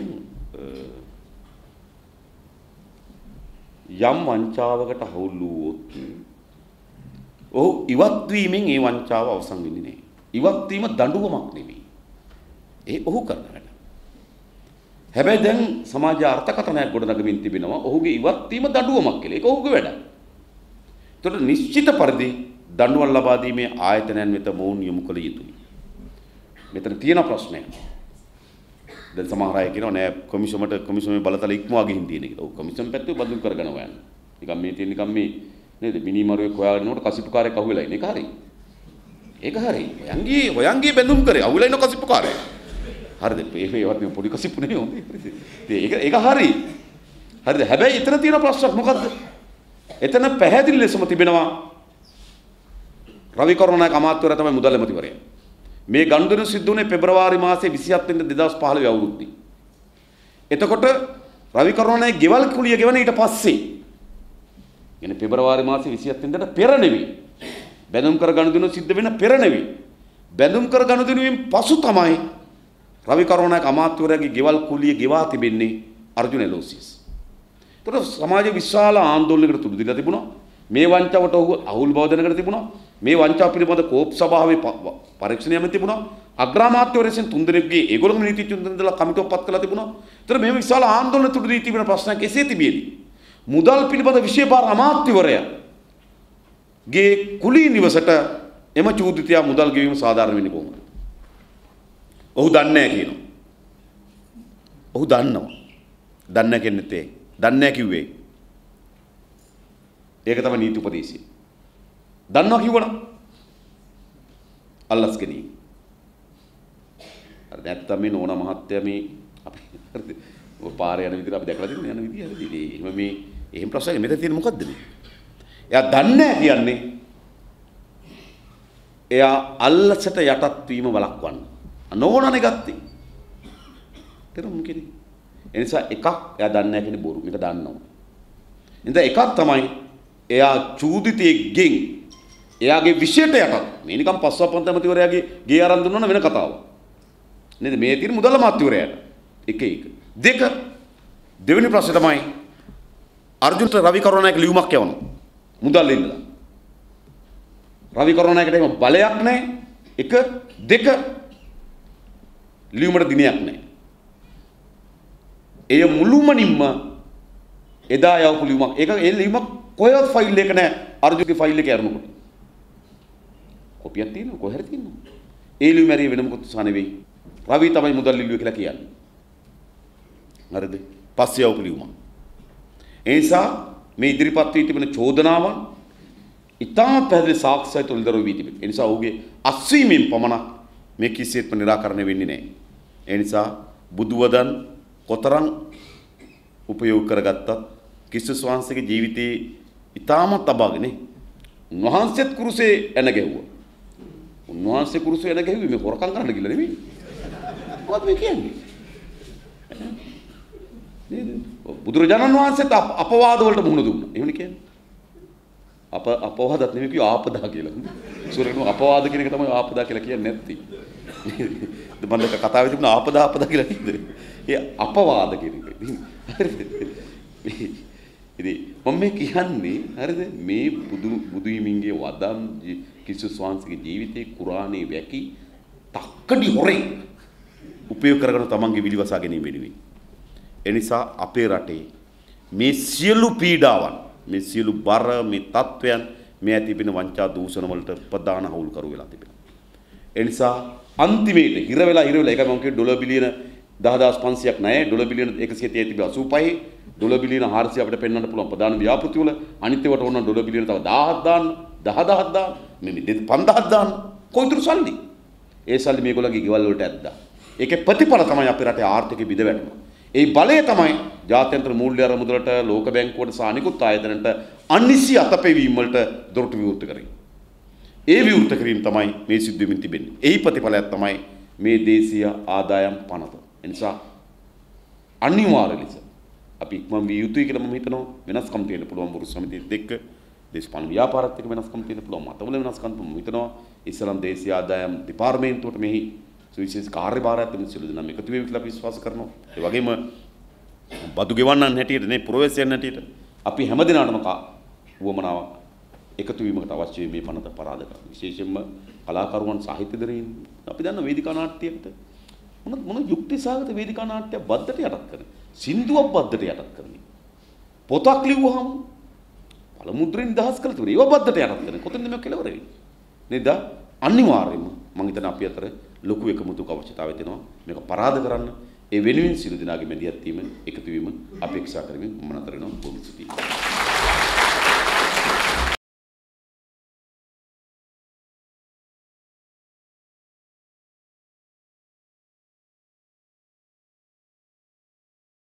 A: යම් වංචාවකට හවුල් වුවොත් ඔහු ඉවත් වීමෙන් ඒ වංචාව අවසන් වෙන්නේ නැහැ. ඉවත් වීම දඬුවමක් නෙවෙයි. ඒ ඔහු කරන වැඩ. හැබැයි දැන් සමාජ අර්ථකථනයක් ගොඩනගමින් තිබෙනවා ඔහුගේ ඉවත් වීම දඬුවමක් කියලා. ඒක ඔහුගේ වැඩ. ඒතකොට නිශ්චිත පරිදි දඬුවම් ලබා දීමේ ආයතනයන් වෙත මොවුන් යොමු කළ යුතුයි. මෙතන තියෙන ප්‍රශ්නයක්. දැන් සමහර අය කියනවා නෑ කොමිෂමේ බලතල ඉක්මවා ගිහින් තියෙන කියලා. ඔව් කොමිෂන් පැත්තේ බඳුන් කරගෙන යනවා. නිකන් මේ තියෙන නිකන් මේ නේද මිනිමරුවෙක් හොයාගෙනනකොට කසිප්පුකාරයෙක් අහුවෙලා ඉන්නේ. ඒක හරි. ඒක හරි. හොයන්ගේ බැඳුම් කරේ අහුවෙලා ඉන්න කසිප්පුකාරයෙක්. හරිද? ඒවත් මේ පොඩි කසිප්පු නෙවෙයි හොඳේ. ඒක හරි. හරිද? හැබැයි එතන තියෙන ප්‍රශ්නයක් මොකද්ද? එතන පැහැදිලි ලෙසම තිබෙනවා රවි කරුණානායක අමාත්‍යවරයා තමයි මුදල් ඇමතිවරයා. මේ ගනුදෙනු සිද්ධ වුණේ පෙබරවාරි මාසයේ 27 වෙනිදා 2015 අවුරුද්දේ. එතකොට රවි කරුණානායක ගෙවල් කුලිය ගෙවන ඊට පස්සේ එනේ පෙබරවාරි මාසයේ 27 වෙනිදාට පෙර නෙවෙයි. බැඳුම් කර ගනුදෙනු සිද්ධ වෙන පෙර නෙවෙයි. බැඳුම් කර ගනුදෙනුවෙන් පසු තමයි රවි කරුණානායක අමාත්‍යවරයාගේ ගෙවල් කුලිය ගෙවා තිබෙන්නේ අර්ජුන එලෝසිස්. ඒතර සමාජ විශාල ආందోලනයකට තුඩු දීලා තිබුණා. මේ වංචාවට ඔහු අහුල් බව දැනගෙන තිබුණා. මේ වංචාව පිළිබඳ කෝප් සභාවේ පරීක්ෂණය යමින් තිබුණා. අග්‍රාමාත්‍යවරයන් තුන්දෙනෙක්ගේ ඒගොල්ලෝම නීතිඥ තුන්දෙනෙක්ලා කමිටුවක් පත් කළා තිබුණා. ඒතර මේ විශාල ආందోලන තුඩු දී තිබෙන ප්‍රශ්නයක් එසේ තිබියදී මුදල් පිළිබඳ විශේෂ අමාත්‍යවරයා ගේ කුලී නිවසට එම චූදිතයා මුදල් ගෙවීම සාධාරණ වෙන්නේ කොහොමද? ඔහු දන්නේ නැහැ කියනවා. ඔහු දන්නවා. දන්නේ නැහැ කියන්නේ තේ. දන්නේ නැහැ කිව්වේ. ඒක තමයි නීති උපදේශය. දන්නවා කිව්වනම් අල්ලස් කෙනී. අර නැත්තම් මේ නෝනා මහත්තයා මේ අපි පාරේ යන විදිහට අපි දැකලා තියෙන යන විදිහ හරිද? එහෙම මේ එහෙම ප්‍රශ්නයක් මෙතන තියෙන මොකද්ද මේ? එයා දන්නේ නැහැ කියන්නේ එයා අල්ලසට යටත් වීම වළක්වන්න. නෝනානේ ගත්තේ. තේරුම් මොකද? ඒ නිසා එකක් එයා දන්නේ නැහැ කියන්නේ බොරු. මේක දන්නවා. ඉතින් එකක් තමයි එයා චූදිතයෙක්ගෙන් එයාගේ විශේෂයට යටත් මේ නිකන් පස්වපන්ත ඇමතිවරයාගේ ගේ ආරම්භ දුන්නා වෙන කතාවක්. නේද? මේ තියෙන මුදල් අමාත්‍යවරයාට. එක. දෙක දෙවෙනි ප්‍රශ්නේ තමයි අර්ජුනට රවි කරුණානායක ලියුමක් යවනවා. මුදල් ඉල්ලලා. රවි කරුණානායකට එහෙම බලයක් නැහැ. එක. දෙක ලියුමට දිනයක් නැහැ. එය මුළුමනින්ම එදා යවපු ලියුමක්. ඒක ඒ ලියුමක් කොහෙවත් ෆයිල් එක නැහැ. අර්ජුන්ගේ ෆයිල් එක අරනකොට. කොපියක් තියෙනවා කොහෙද තියෙනවා. ඒ ලියුම ඇරිය වෙන මොකද සහ නෙවෙයි. රවි තමයි මුදල් ඉල්ලුවේ කියලා කියන්නේ. හරිද? පස්සේ යවපු ලියුමක්. ඒ නිසා මේ ඉදිරිපත් වී තිබෙන චෝදනාවන් ඉතාම පැහැදිලි සාක්ෂියත් උල්දර වී තිබෙනවා. ඒ නිසා ඔහුගේ අස්වීමෙන් පමණක් මේ කිසිසේත්ම निराකරණය වෙන්නේ නැහැ. ඒ නිසා බුදුවදන් කොතරම් උපයෝග කරගත්තත් කිසිස් වහන්සේගේ ජීවිතයේ ඉතාමත් අභාගනේ උන්වහන්සේත් කුරුසේ එන ගැහුවා. උන්වහන්සේ කුරුසේ එන ගැහුවේ මේ හොරකම් කරන්න කියලා නෙමෙයි. මොකද මේ කියන්නේ? නේද? බුදුරජාණන් වහන්සේත් අපවාද වලට මුහුණ දුන්නා. එහෙමනේ කියන්නේ. අපවාදත් නෙමෙයි කිව්ව ආපදා කියලා. සූරේන අපවාද කියන එක තමයි ආපදා කියලා කියන්නේ නැත්තේ. මම කතාවේ තිබුණ ආපදා කියලා නේද? ඒ අපවාද කියන එක. ඉතින් මම මේ කියන්නේ හරිද මේ බුදු හිමින්ගේ වදන් කිසිස් වහන්සේගේ ජීවිතේ කුරානයේ වැකි තක්කඩි හොරේ උපයෝග කරගෙන තමන්ගේ විලිවසා ගැනීම වෙනුවෙන්. ඒ නිසා අපේ රටේ මේ සියලු පීඩාවන් මේ සියලු බර මේ තත්වයන් මේ ඇතිවෙන වංචා දූෂණ වලට ප්‍රධාන හවුල්කරු වෙලා තිබෙනවා. ඒ නිසා අන්තිමේට හිර වෙලා ඒක මම කිය ඩොලර් බිලියන 10500ක් නැහැ ඩොලර් බිලියන 185 ඩොලර් බිලියන 400 අපිට පෙන්වන්න පුළුවන් ප්‍රධාන ව්‍යාපෘති වල අනිත් ඒවාට ඕන ඩොලර් බිලියන තව 1000ක් දාන්න 10000ක් දාන්න මේ 5000ක් දාන්න කොයිතුරු සල්ලි ඒ සල්ලි මේගොල්ලන්ගේ ගෙවල් වලට ඇද්දා ඒකේ ප්‍රතිඵල තමයි අපේ රටේ ආර්ථිකය බිඳ වැටෙනවා ඒ බලය තමයි ජාත්‍යන්තර මූල්‍ය අරමුදලට ලෝක බැංකුවට සහ අනිකුත් ආයතනට අනිසි අතපෙවීම වලට දොරටු විවෘත කරේ ඒ විවෘත කිරීම තමයි මේ සිද්ධ වෙමින් තිබෙන්නේ එහි ප්‍රතිඵලයක් තමයි මේ දේශීය ආදායම් පනත එනිසා අනිවාර්ය ලෙස අපි ඉක්මන් විය යුතුයි කියලා මම හිතනවා වෙනස්කම් තියෙන්න පුළුවන් බුරු සමිතියත් එක්ක දේශපාලන ව්‍යාපාරات එක්ක වෙනස්කම් තියෙන්න පුළුවන් මතවල වෙනස්කම් මම හිතනවා ඉස්ලාම් දේශීය ආදායම් දෙපාර්තමේන්තුවට මෙහි සුවිශේෂ කාර්යභාරයක් තිබෙන සියලු දෙනා එකතු වෙවි කියලා අපි විශ්වාස කරනවා ඒ වගේම බදු ගෙවන්නන් හැටියට නේ ප්‍රොෆෙසර් හැටියට අපි හැමදිනාටම වුවමනාවක් එකතු වීමකට අවශ්‍ය මේ පනත පරාද කරනවා විශේෂයෙන්ම කලාකරුවන් සාහිත්‍යදරීන් අපි දන්න වේදිකා නාට්‍යයකට මොන යුක්ති සාගත වේදිකා නාට්‍ය බද්දට යටත් කරන සින්දුවක් බද්දට යටත් කරන පොතක් ලිව්වහම පළමුද්‍රෙන් නිදහස් කළ තුරු ඒව බද්දට යටත් කරන කොතනද මේ කෙලවර වෙන්නේ නේද අනිවාර්යයෙන්ම මම හිතන අපි අතර ලොකු එකමුතුක අවශ්‍යතාවය තියෙනවා මේක පරාද කරන්න ඒ වෙනුවෙන් සියලු දෙනාගේ මැදිහත් වීම එකතු වීම අපේක්ෂා කරමින් මම නතර වෙනවා බොහොම ස්තුතියි